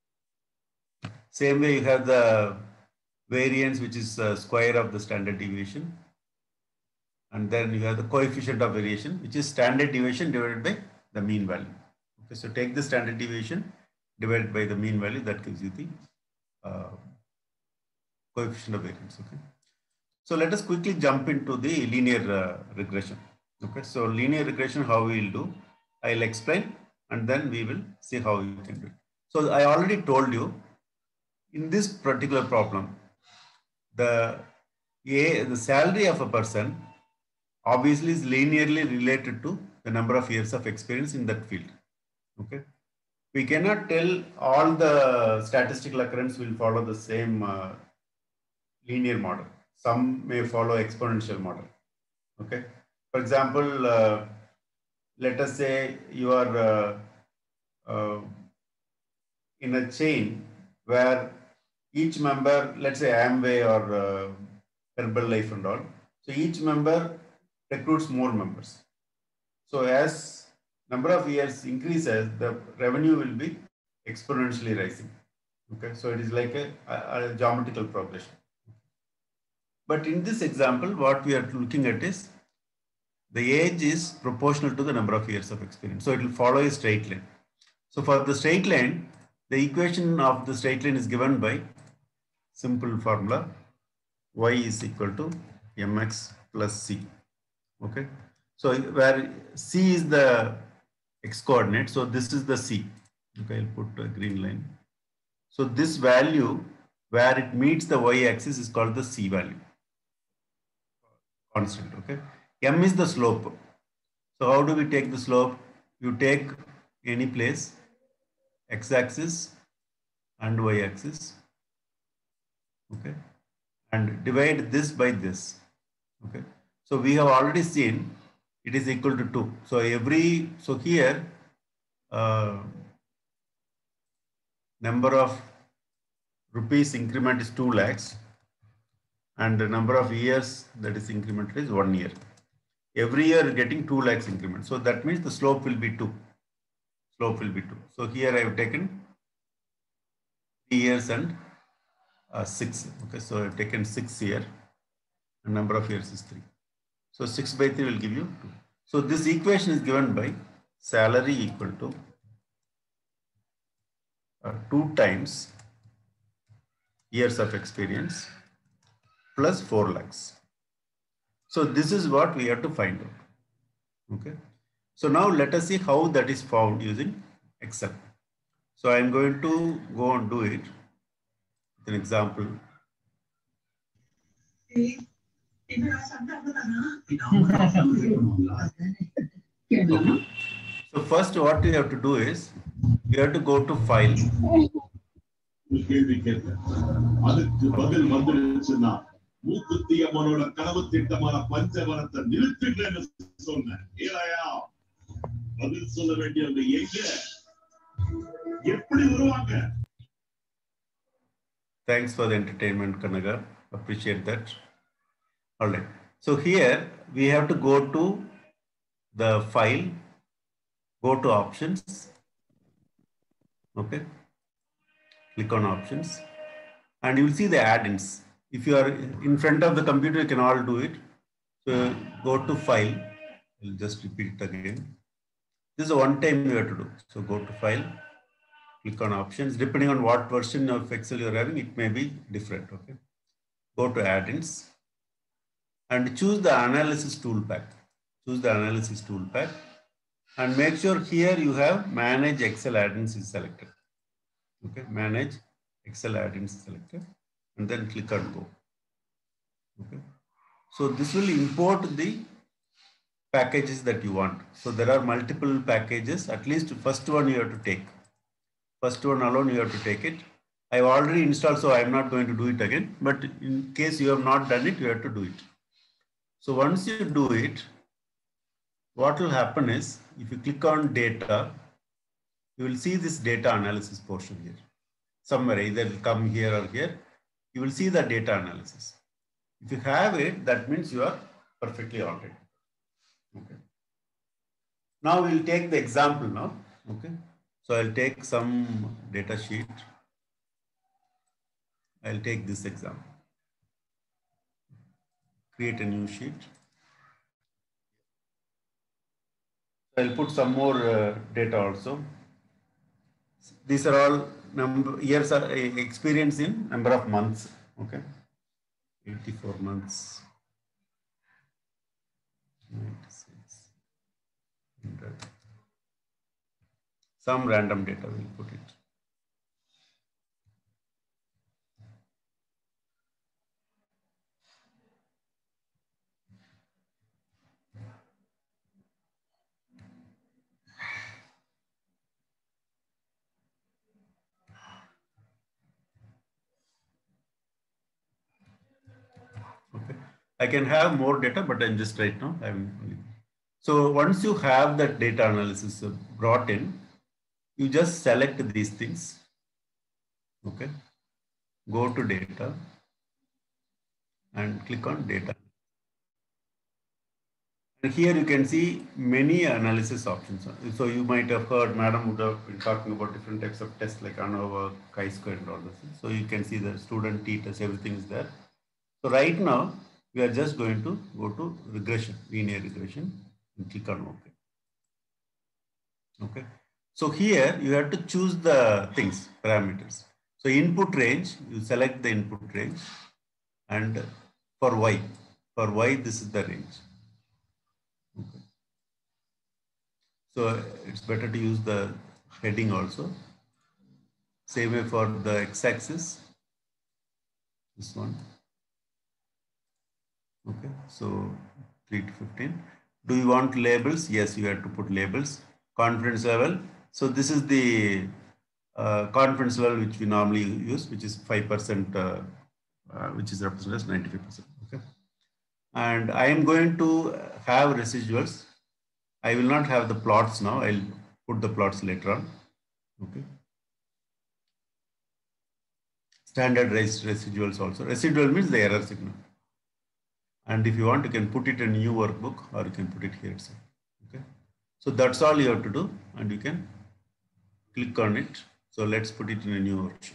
Same way you have the variance, which is uh, square of the standard deviation. And then you have the coefficient of variation, which is standard deviation divided by the mean value. Okay, so take the standard deviation divided by the mean value, that gives you the uh, coefficient of variance. Okay, so let us quickly jump into the linear uh, regression. Okay, so linear regression, how we will do, I'll explain and then we will see how you can do it. So I already told you in this particular problem, the a the salary of a person obviously is linearly related to the number of years of experience in that field. Okay, we cannot tell all the statistical occurrence will follow the same uh, linear model. Some may follow exponential model. Okay, for example, uh, let us say you are uh, uh, in a chain where each member, let's say Amway or uh, Herbalife and all, so each member recruits more members. So as number of years increases, the revenue will be exponentially rising. Okay, so it is like a, a, a geometrical progression. But in this example, what we are looking at is the age is proportional to the number of years of experience. So it will follow a straight line. So for the straight line, the equation of the straight line is given by simple formula, y is equal to mx plus c. Okay, so where c is the x coordinate, so this is the c. Okay, I'll put a green line. So this value where it meets the y axis is called the c value, constant. Okay, m is the slope. So how do we take the slope? You take any place, x axis and y axis. Okay, and divide this by this. Okay, so we have already seen it is equal to two. So every, so here, uh, number of rupees increment is two lakhs and the number of years that is incremented is one year. Every year getting two lakhs increment. So that means the slope will be two. Slope will be two. So here I have taken three years and uh, six. Okay, so I have taken six year and number of years is three. So six by three will give you two. So this equation is given by salary equal to uh, two times years of experience plus four lakhs. So this is what we have to find out. Okay. So now let us see how that is found using Excel. So I am going to go and do it with an example. Okay. So first what you have to do is you have to go to file. Thanks for the entertainment, Kanaga. Appreciate that. All right. So here we have to go to the file, go to options. Okay. Click on options and you will see the add-ins. If you are in front of the computer, you can all do it. So go to file. I'll just repeat it again. This is a one time you have to do. So go to file, click on options. Depending on what version of Excel you're having, it may be different. Okay. Go to add-ins and choose the analysis tool pack. Choose the analysis tool pack and make sure here you have manage Excel add-ins is selected. Okay, manage Excel add-ins selected and then click on go. Okay. So this will import the packages that you want. So there are multiple packages. At least first one you have to take. First one alone you have to take it. I have already installed, so I am not going to do it again. But in case you have not done it, you have to do it. So once you do it, what will happen is if you click on data, you will see this data analysis portion here. Somewhere either it will come here or here. You will see the data analysis. If you have it, that means you are perfectly all right. Okay. Now we will take the example now. Okay. So I'll take some data sheet. I'll take this example. Create a new sheet. I'll put some more uh, data also. These are all number years of experience in number of months. Okay. eighty-four months. ninety-six. one hundred. Some random data we'll put it. Okay. I can have more data, but I'm just right now having. So once you have that data analysis brought in, you just select these things. Okay. Go to data and click on data. And here you can see many analysis options. So you might have heard Madam would have been talking about different types of tests like ANOVA, chi-square and all this. So you can see the student t-test, everything is there. So right now we are just going to go to regression, linear regression and click on OK. Okay. So here you have to choose the things, parameters. So input range, you select the input range and for Y, for Y this is the range. Okay. So it's better to use the heading also. Same way for the x-axis, this one. Okay, so three to fifteen. Do you want labels? Yes, you have to put labels. Confidence level. So this is the uh, confidence level which we normally use, which is five percent, uh, uh, which is represented as ninety-five percent. Okay. And I am going to have residuals. I will not have the plots now. I'll put the plots later on. Okay. Standard res residuals also. Residual means the error signal. And if you want, you can put it in a new workbook or you can put it here itself. Okay. So that's all you have to do, and you can click on it. So let's put it in a new worksheet.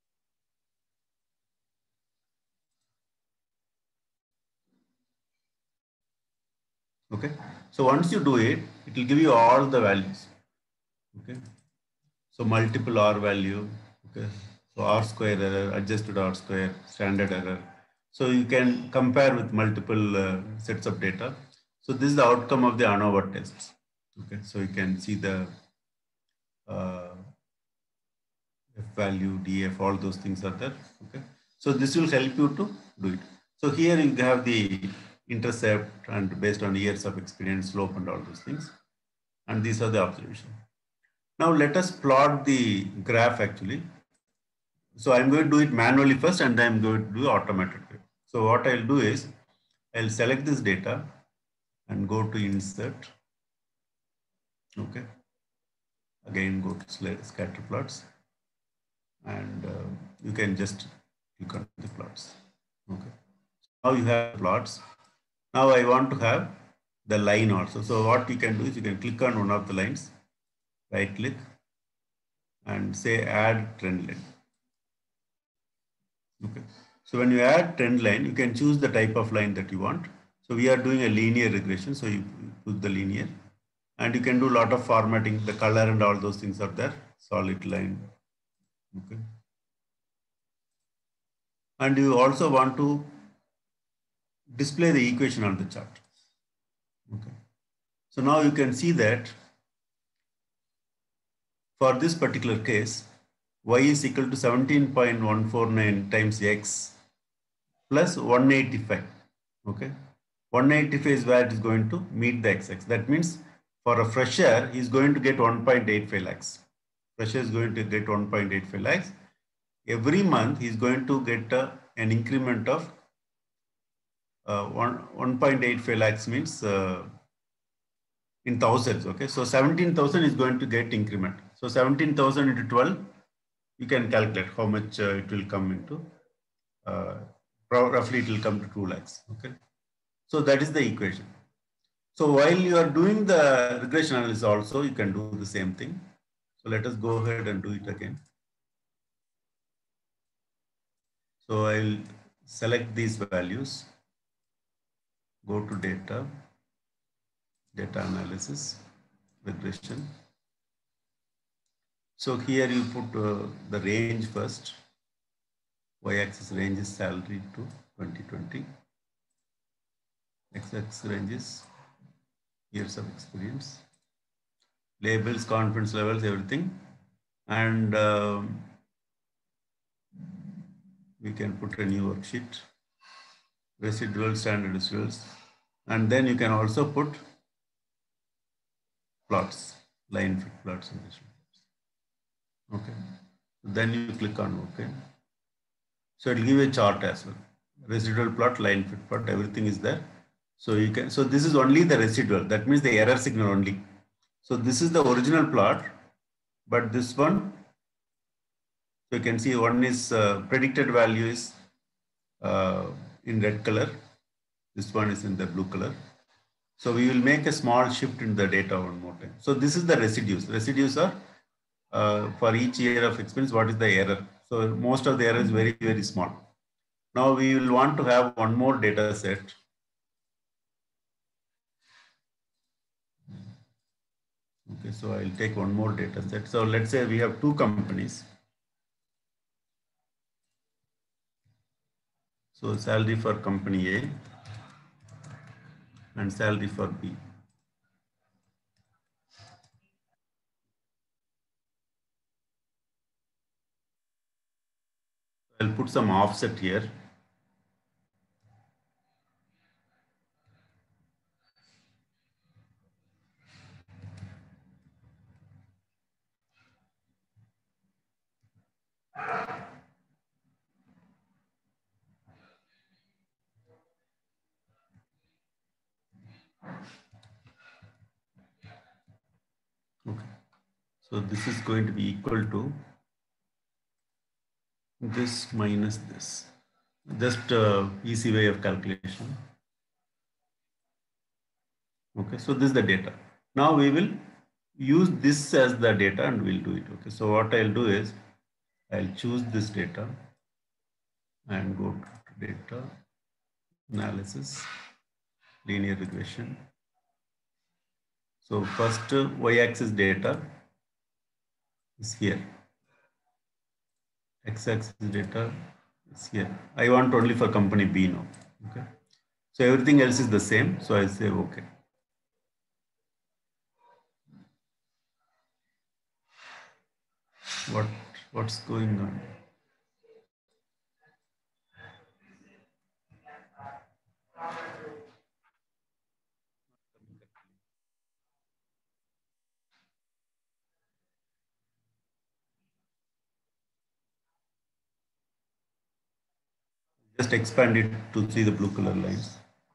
Okay. So once you do it, it will give you all the values. Okay. So multiple R value. Okay. So R square error, adjusted R square, standard error. So you can compare with multiple uh, sets of data. So this is the outcome of the ANOVA tests. Okay. So you can see the uh, F value, D F, all those things are there. Okay. So this will help you to do it. So here you have the intercept and based on years of experience, slope and all those things. And these are the observations. Now let us plot the graph actually. So I'm going to do it manually first and then I'm going to do automated. So what I'll do is I'll select this data and go to insert. Okay. Again, go to scatter plots and uh, you can just click on the plots. Okay. Now you have plots. Now I want to have the line also. So what you can do is you can click on one of the lines, right click and say add trend line. Okay. So when you add trend line, you can choose the type of line that you want. So we are doing a linear regression. So you put the linear and you can do a lot of formatting. The color and all those things are there. Solid line. Okay. And you also want to display the equation on the chart. Okay. So now you can see that for this particular case, y is equal to seventeen point one four nine times x plus one eighty-five. Okay. one eighty-five is where it is going to meet the x-axis. That means for a fresher, he is going to get one point eight five lakhs. Fresher is going to get one point eight five lakhs. Every month, he is going to get uh, an increment of uh, one point eight five lakhs means uh, in thousands. Okay. So seventeen thousand is going to get increment. So seventeen thousand into twelve, you can calculate how much uh, it will come into. Uh, roughly, it will come to two lakhs. Okay. So that is the equation. So while you are doing the regression analysis also, you can do the same thing. So let us go ahead and do it again. So I'll select these values, go to data, data analysis, regression. So here you put uh, the range first. Y-axis range is salary to twenty twenty. X-axis range is years of experience. Labels, confidence levels, everything. And um, we can put a new worksheet, residual, standard residuals. And then you can also put plots, line fit plots. Okay. Then you click on OK. So it will give you a chart as well. Residual plot, line fit plot, everything is there. So you can, so this is only the residual. That means the error signal only. So this is the original plot, but this one, so you can see one is uh, predicted value is uh, in red color. This one is in the blue color. So we will make a small shift in the data one more time. So this is the residues. Residues are uh, for each year of experience, what is the error? So most of the error is very, very small. Now we will want to have one more data set. Okay, so I'll take one more data set. So let's say we have two companies. So salary for company A and salary for B. I'll put some offset here. So this is going to be equal to this minus this. Just uh, easy way of calculation. Okay, so this is the data. Now we will use this as the data and we'll do it. Okay, so what I'll do is I'll choose this data and go to data, analysis, linear regression. So first uh, y-axis data is here. X-axis data is here. I want only for company B now. Okay. So everything else is the same. So I say okay. What what's going on? Just expand it to see the blue color lines.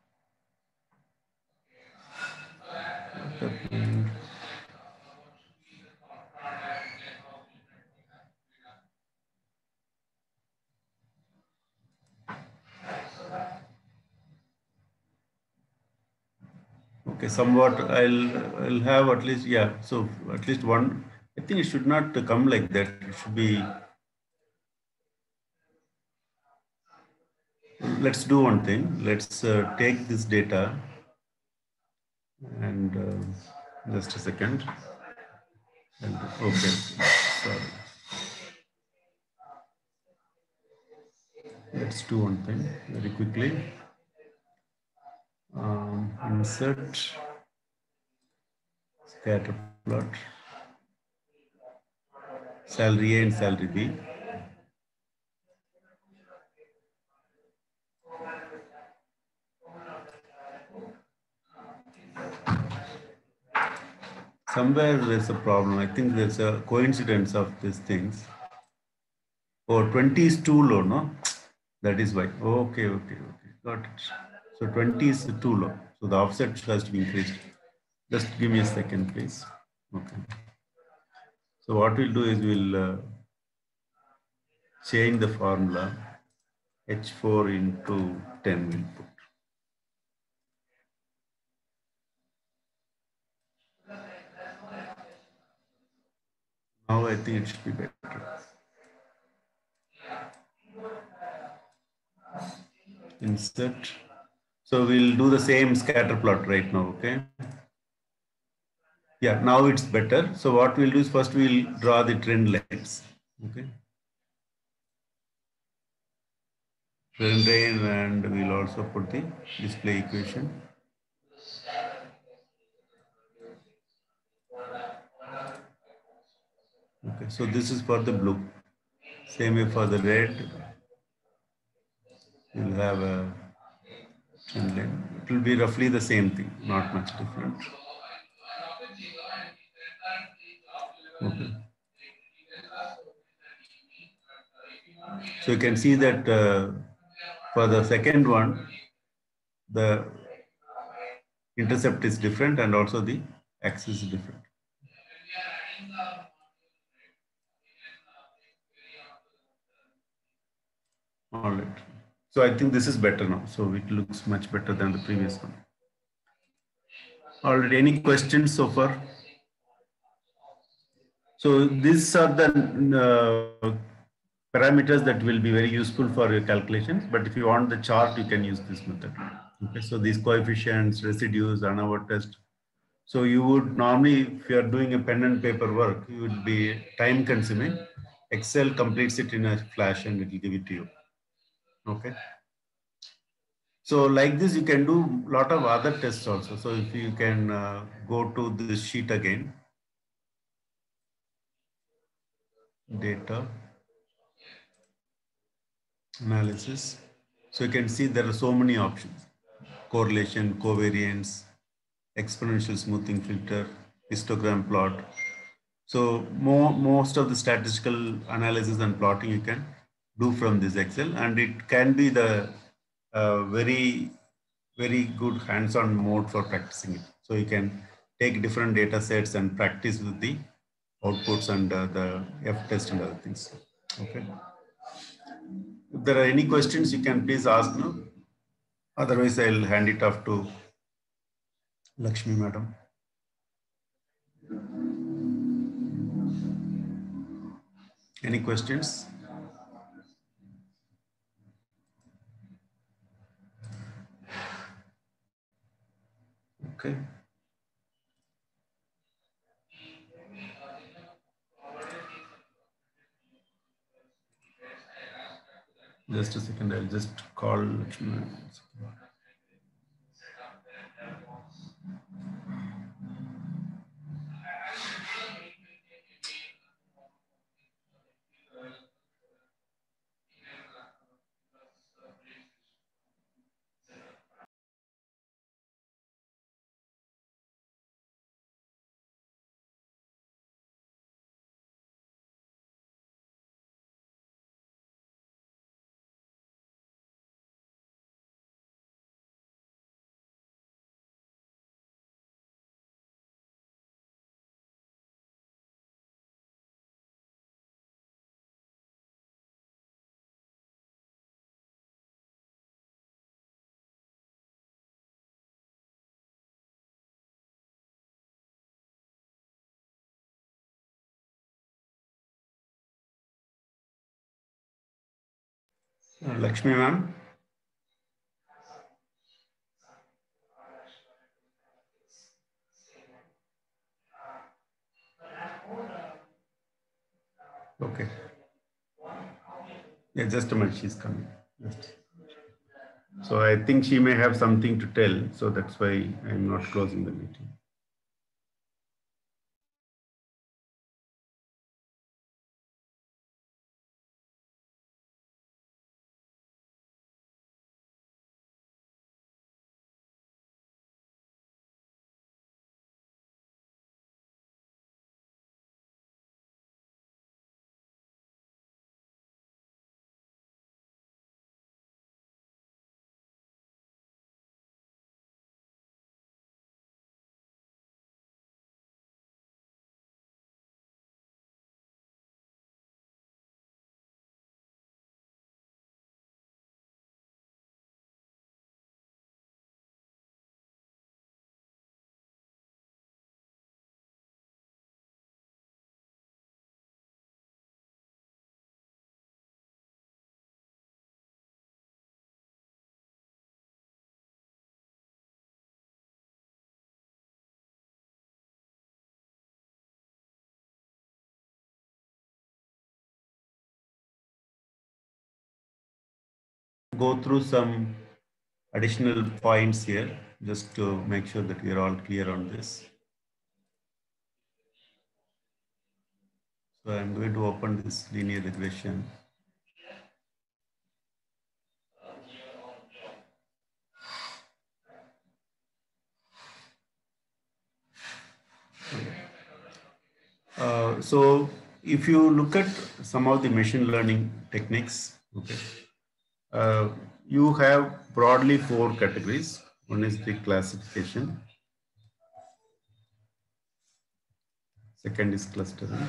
Okay, somewhat I'll I'll have at least, yeah, so at least one. I think it should not come like that. It should be. Let's do one thing. Let's uh, take this data and uh, just a second. And, okay, sorry. Let's do one thing very quickly. Um, insert scatter plot, salary A and salary B. Somewhere there's a problem. I think there's a coincidence of these things. Oh, twenty is too low, no? That is why. Okay, okay, okay. Got it. So twenty is too low. So the offset has to be increased. Just give me a second, please. Okay. So what we'll do is we'll uh, change the formula. H four into ten we'll put. Now I think it should be better. Insert. So we'll do the same scatter plot right now, okay? Yeah, now it's better. So what we'll do is first we'll draw the trend lines, okay? Trend line, and we'll also put the display equation. Okay, so this is for the blue. Same way for the red. We'll have a trend line. It will be roughly the same thing, not much different. Okay. So you can see that uh, for the second one, the intercept is different and also the axis is different. All right. So I think this is better now. So it looks much better than the previous one. All right. Any questions so far? So these are the uh, parameters that will be very useful for your calculations. But if you want the chart, you can use this method. Okay. So these coefficients, residues, ANOVA test. So you would normally, if you are doing a pen and paper work, you would be time consuming. Excel completes it in a flash and it will give it to you. Okay. So like this, you can do a lot of other tests also. So if you can uh, go to this sheet again, data, analysis. So you can see there are so many options: correlation, covariance, exponential smoothing filter, histogram plot. So more, most of the statistical analysis and plotting you can do from this Excel, and it can be the uh, very, very good hands-on mode for practicing it. So you can take different data sets and practice with the outputs and uh, the F test and other things. Okay. If there are any questions, you can please ask now. Otherwise, I'll hand it off to Lakshmi Madam. Any questions? Okay. Just a second, I'll just call Lakshmi Madam. Uh, Lakshmi ma'am. Okay. Yeah, just a minute, she's coming. Just. So I think she may have something to tell, so that's why I'm not closing the meeting. Go through some additional points here just to make sure that we are all clear on this. So I'm going to open this linear regression. Uh, so if you look at some of the machine learning techniques, okay, uh, you have broadly four categories. One is the classification. Second is clustering.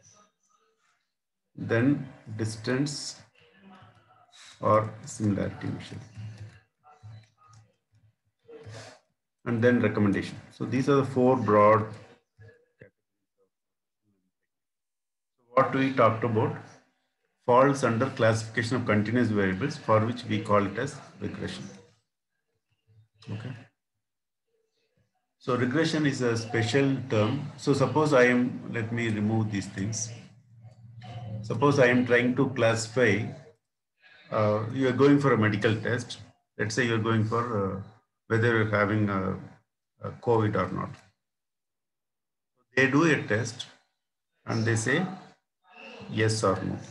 Then distance or similarity measure. And then recommendation. So these are the four broad. So what we talked about falls under classification of continuous variables, for which we call it as regression. Okay. So regression is a special term. So suppose I am, let me remove these things. Suppose I am trying to classify, uh, you are going for a medical test. Let's say you're going for uh, whether you're having a, a COVID or not. They do a test and they say yes or no.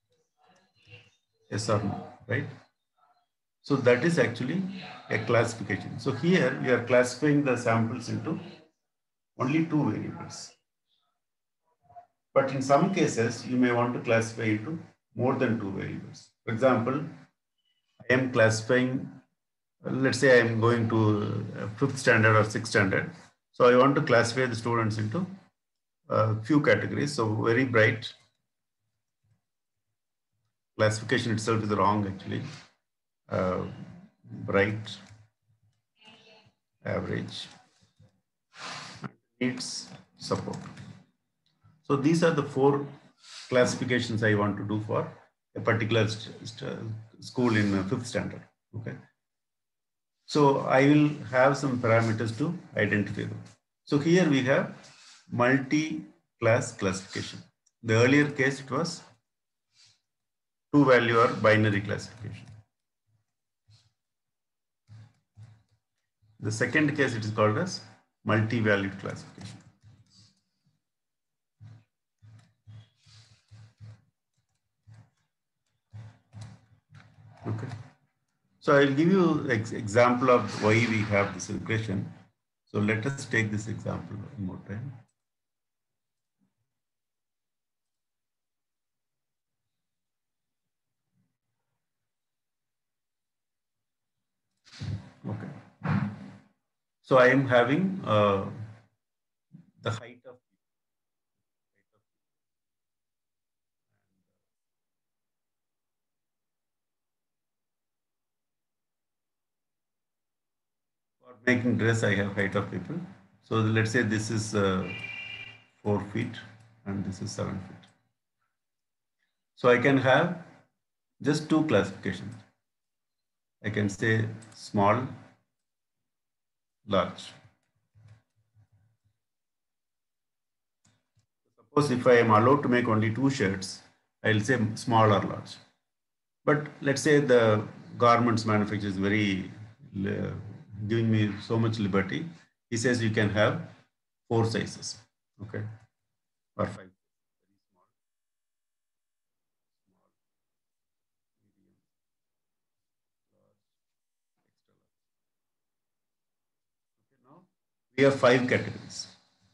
Yes or no, right? So that is actually a classification. So here we are classifying the samples into only two variables. But in some cases, you may want to classify into more than two variables. For example, I am classifying, let's say I am going to fifth standard or sixth standard. So I want to classify the students into a few categories. So very bright. Classification itself is wrong actually. Uh, bright, average, needs support. So these are the four classifications I want to do for a particular school in uh, fifth standard. Okay. So I will have some parameters to identify them. So here we have multi-class classification. The earlier case it was two value or binary classification. The second case it is called as multi-valued classification. Okay. So I'll give you an ex example of why we have this regression. So let us take this example one more time. Okay. So I am having uh, the height of for making dress, I have height of people. So let's say this is uh, four feet and this is seven feet. So I can have just two classifications. I can say small, large. Suppose if I am allowed to make only two shirts, I'll say small or large. But let's say the garments manufacturer is very uh, giving me so much liberty. He says you can have four sizes, okay, or five. We have five categories.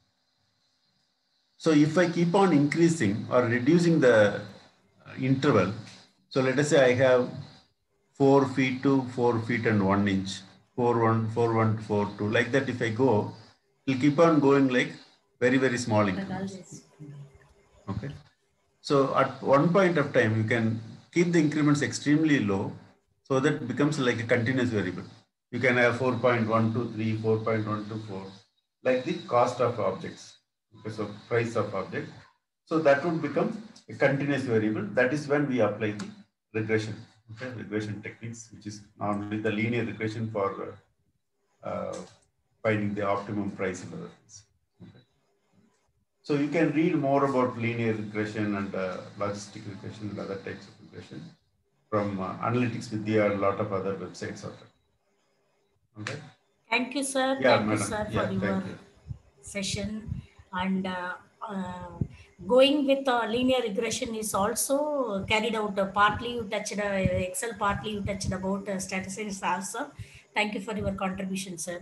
So if I keep on increasing or reducing the interval, so let us say I have four feet to four feet and one inch, four one, four one, four two, like that. If I go, it will keep on going like very very small increments. Okay. So at one point of time, you can keep the increments extremely low, so that it becomes like a continuous variable. You can have four point one two three, four point one two four, like the cost of objects. Okay, so price of object. So that would become a continuous variable. That is when we apply the regression, okay, regression techniques, which is normally the linear regression for uh, uh, finding the optimum price and other things. Okay. So you can read more about linear regression and uh, logistic regression and other types of regression from uh, Analytics Vidya and a lot of other websites out there. Okay. Thank you, sir. Yeah, thank madam. you, sir, Yeah, for your you. session. And uh, uh, going with uh, linear regression is also carried out. Uh, partly you touched uh, Excel, partly you touched about uh, statistics also. Thank you for your contribution, sir.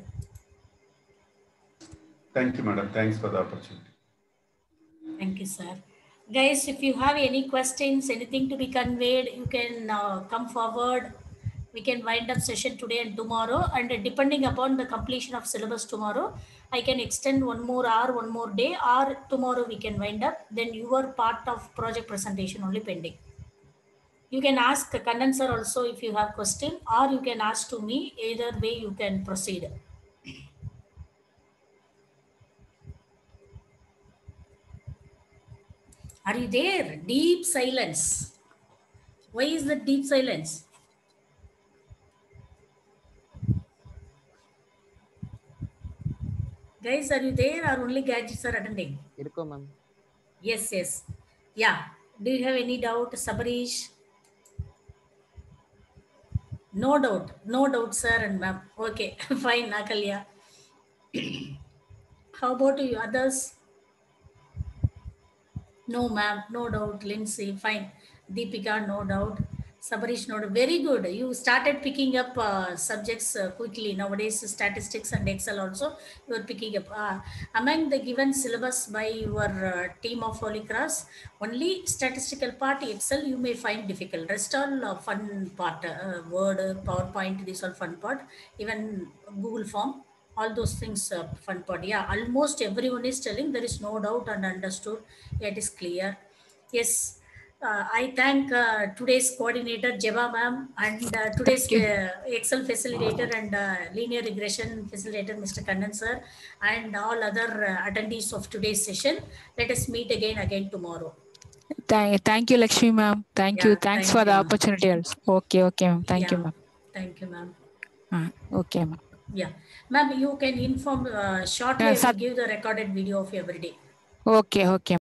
Thank you, madam. Thanks for the opportunity. Thank you, sir. Guys, if you have any questions, anything to be conveyed, you can uh, come forward. We can wind up session today and tomorrow, and depending upon the completion of syllabus tomorrow, I can extend one more hour, one more day, or tomorrow we can wind up. Then your part of project presentation only pending. You can ask Kannan sir also if you have question, or you can ask to me. Either way you can proceed. Are you there? Deep silence. Why is the deep silence? Guys, are you there or only gadgets are attending? Irko, ma'am. Yes, yes. Yeah. Do you have any doubt, Sabarish? No doubt. No doubt, sir and ma'am. Okay, fine, Nakalya. How about you others? No, ma'am. No doubt. Lindsay, fine. Deepika, no doubt. Sabarish, no doubt. Very good. You started picking up uh, subjects uh, quickly. Nowadays, statistics and Excel also, you are picking up. Uh, among the given syllabus by your uh, team of Holy Cross, only statistical part, Excel, you may find difficult. Rest all uh, fun part. Uh, Word, PowerPoint, this all fun part. Even Google form. all those things, uh, fun part. Yeah, almost everyone is telling, there is no doubt and understood. It is clear. Yes. Uh, I thank uh, today's coordinator, Jeva ma'am, and uh, today's Thank you. uh, Excel facilitator and uh, linear regression facilitator, Mister Kannan sir, and all other uh, attendees of today's session. Let us meet again again tomorrow. Thank, thank you, Lakshmi ma'am. Thank Yeah, you. Thanks thank for you, the ma'am. opportunity also. Okay, okay, ma'am. Thank Yeah, you, ma'am. thank you, ma'am. Uh, okay, ma'am. Yeah, ma'am, you can inform uh, shortly. Uh, I will sub- give the recorded video of every day. okay, okay.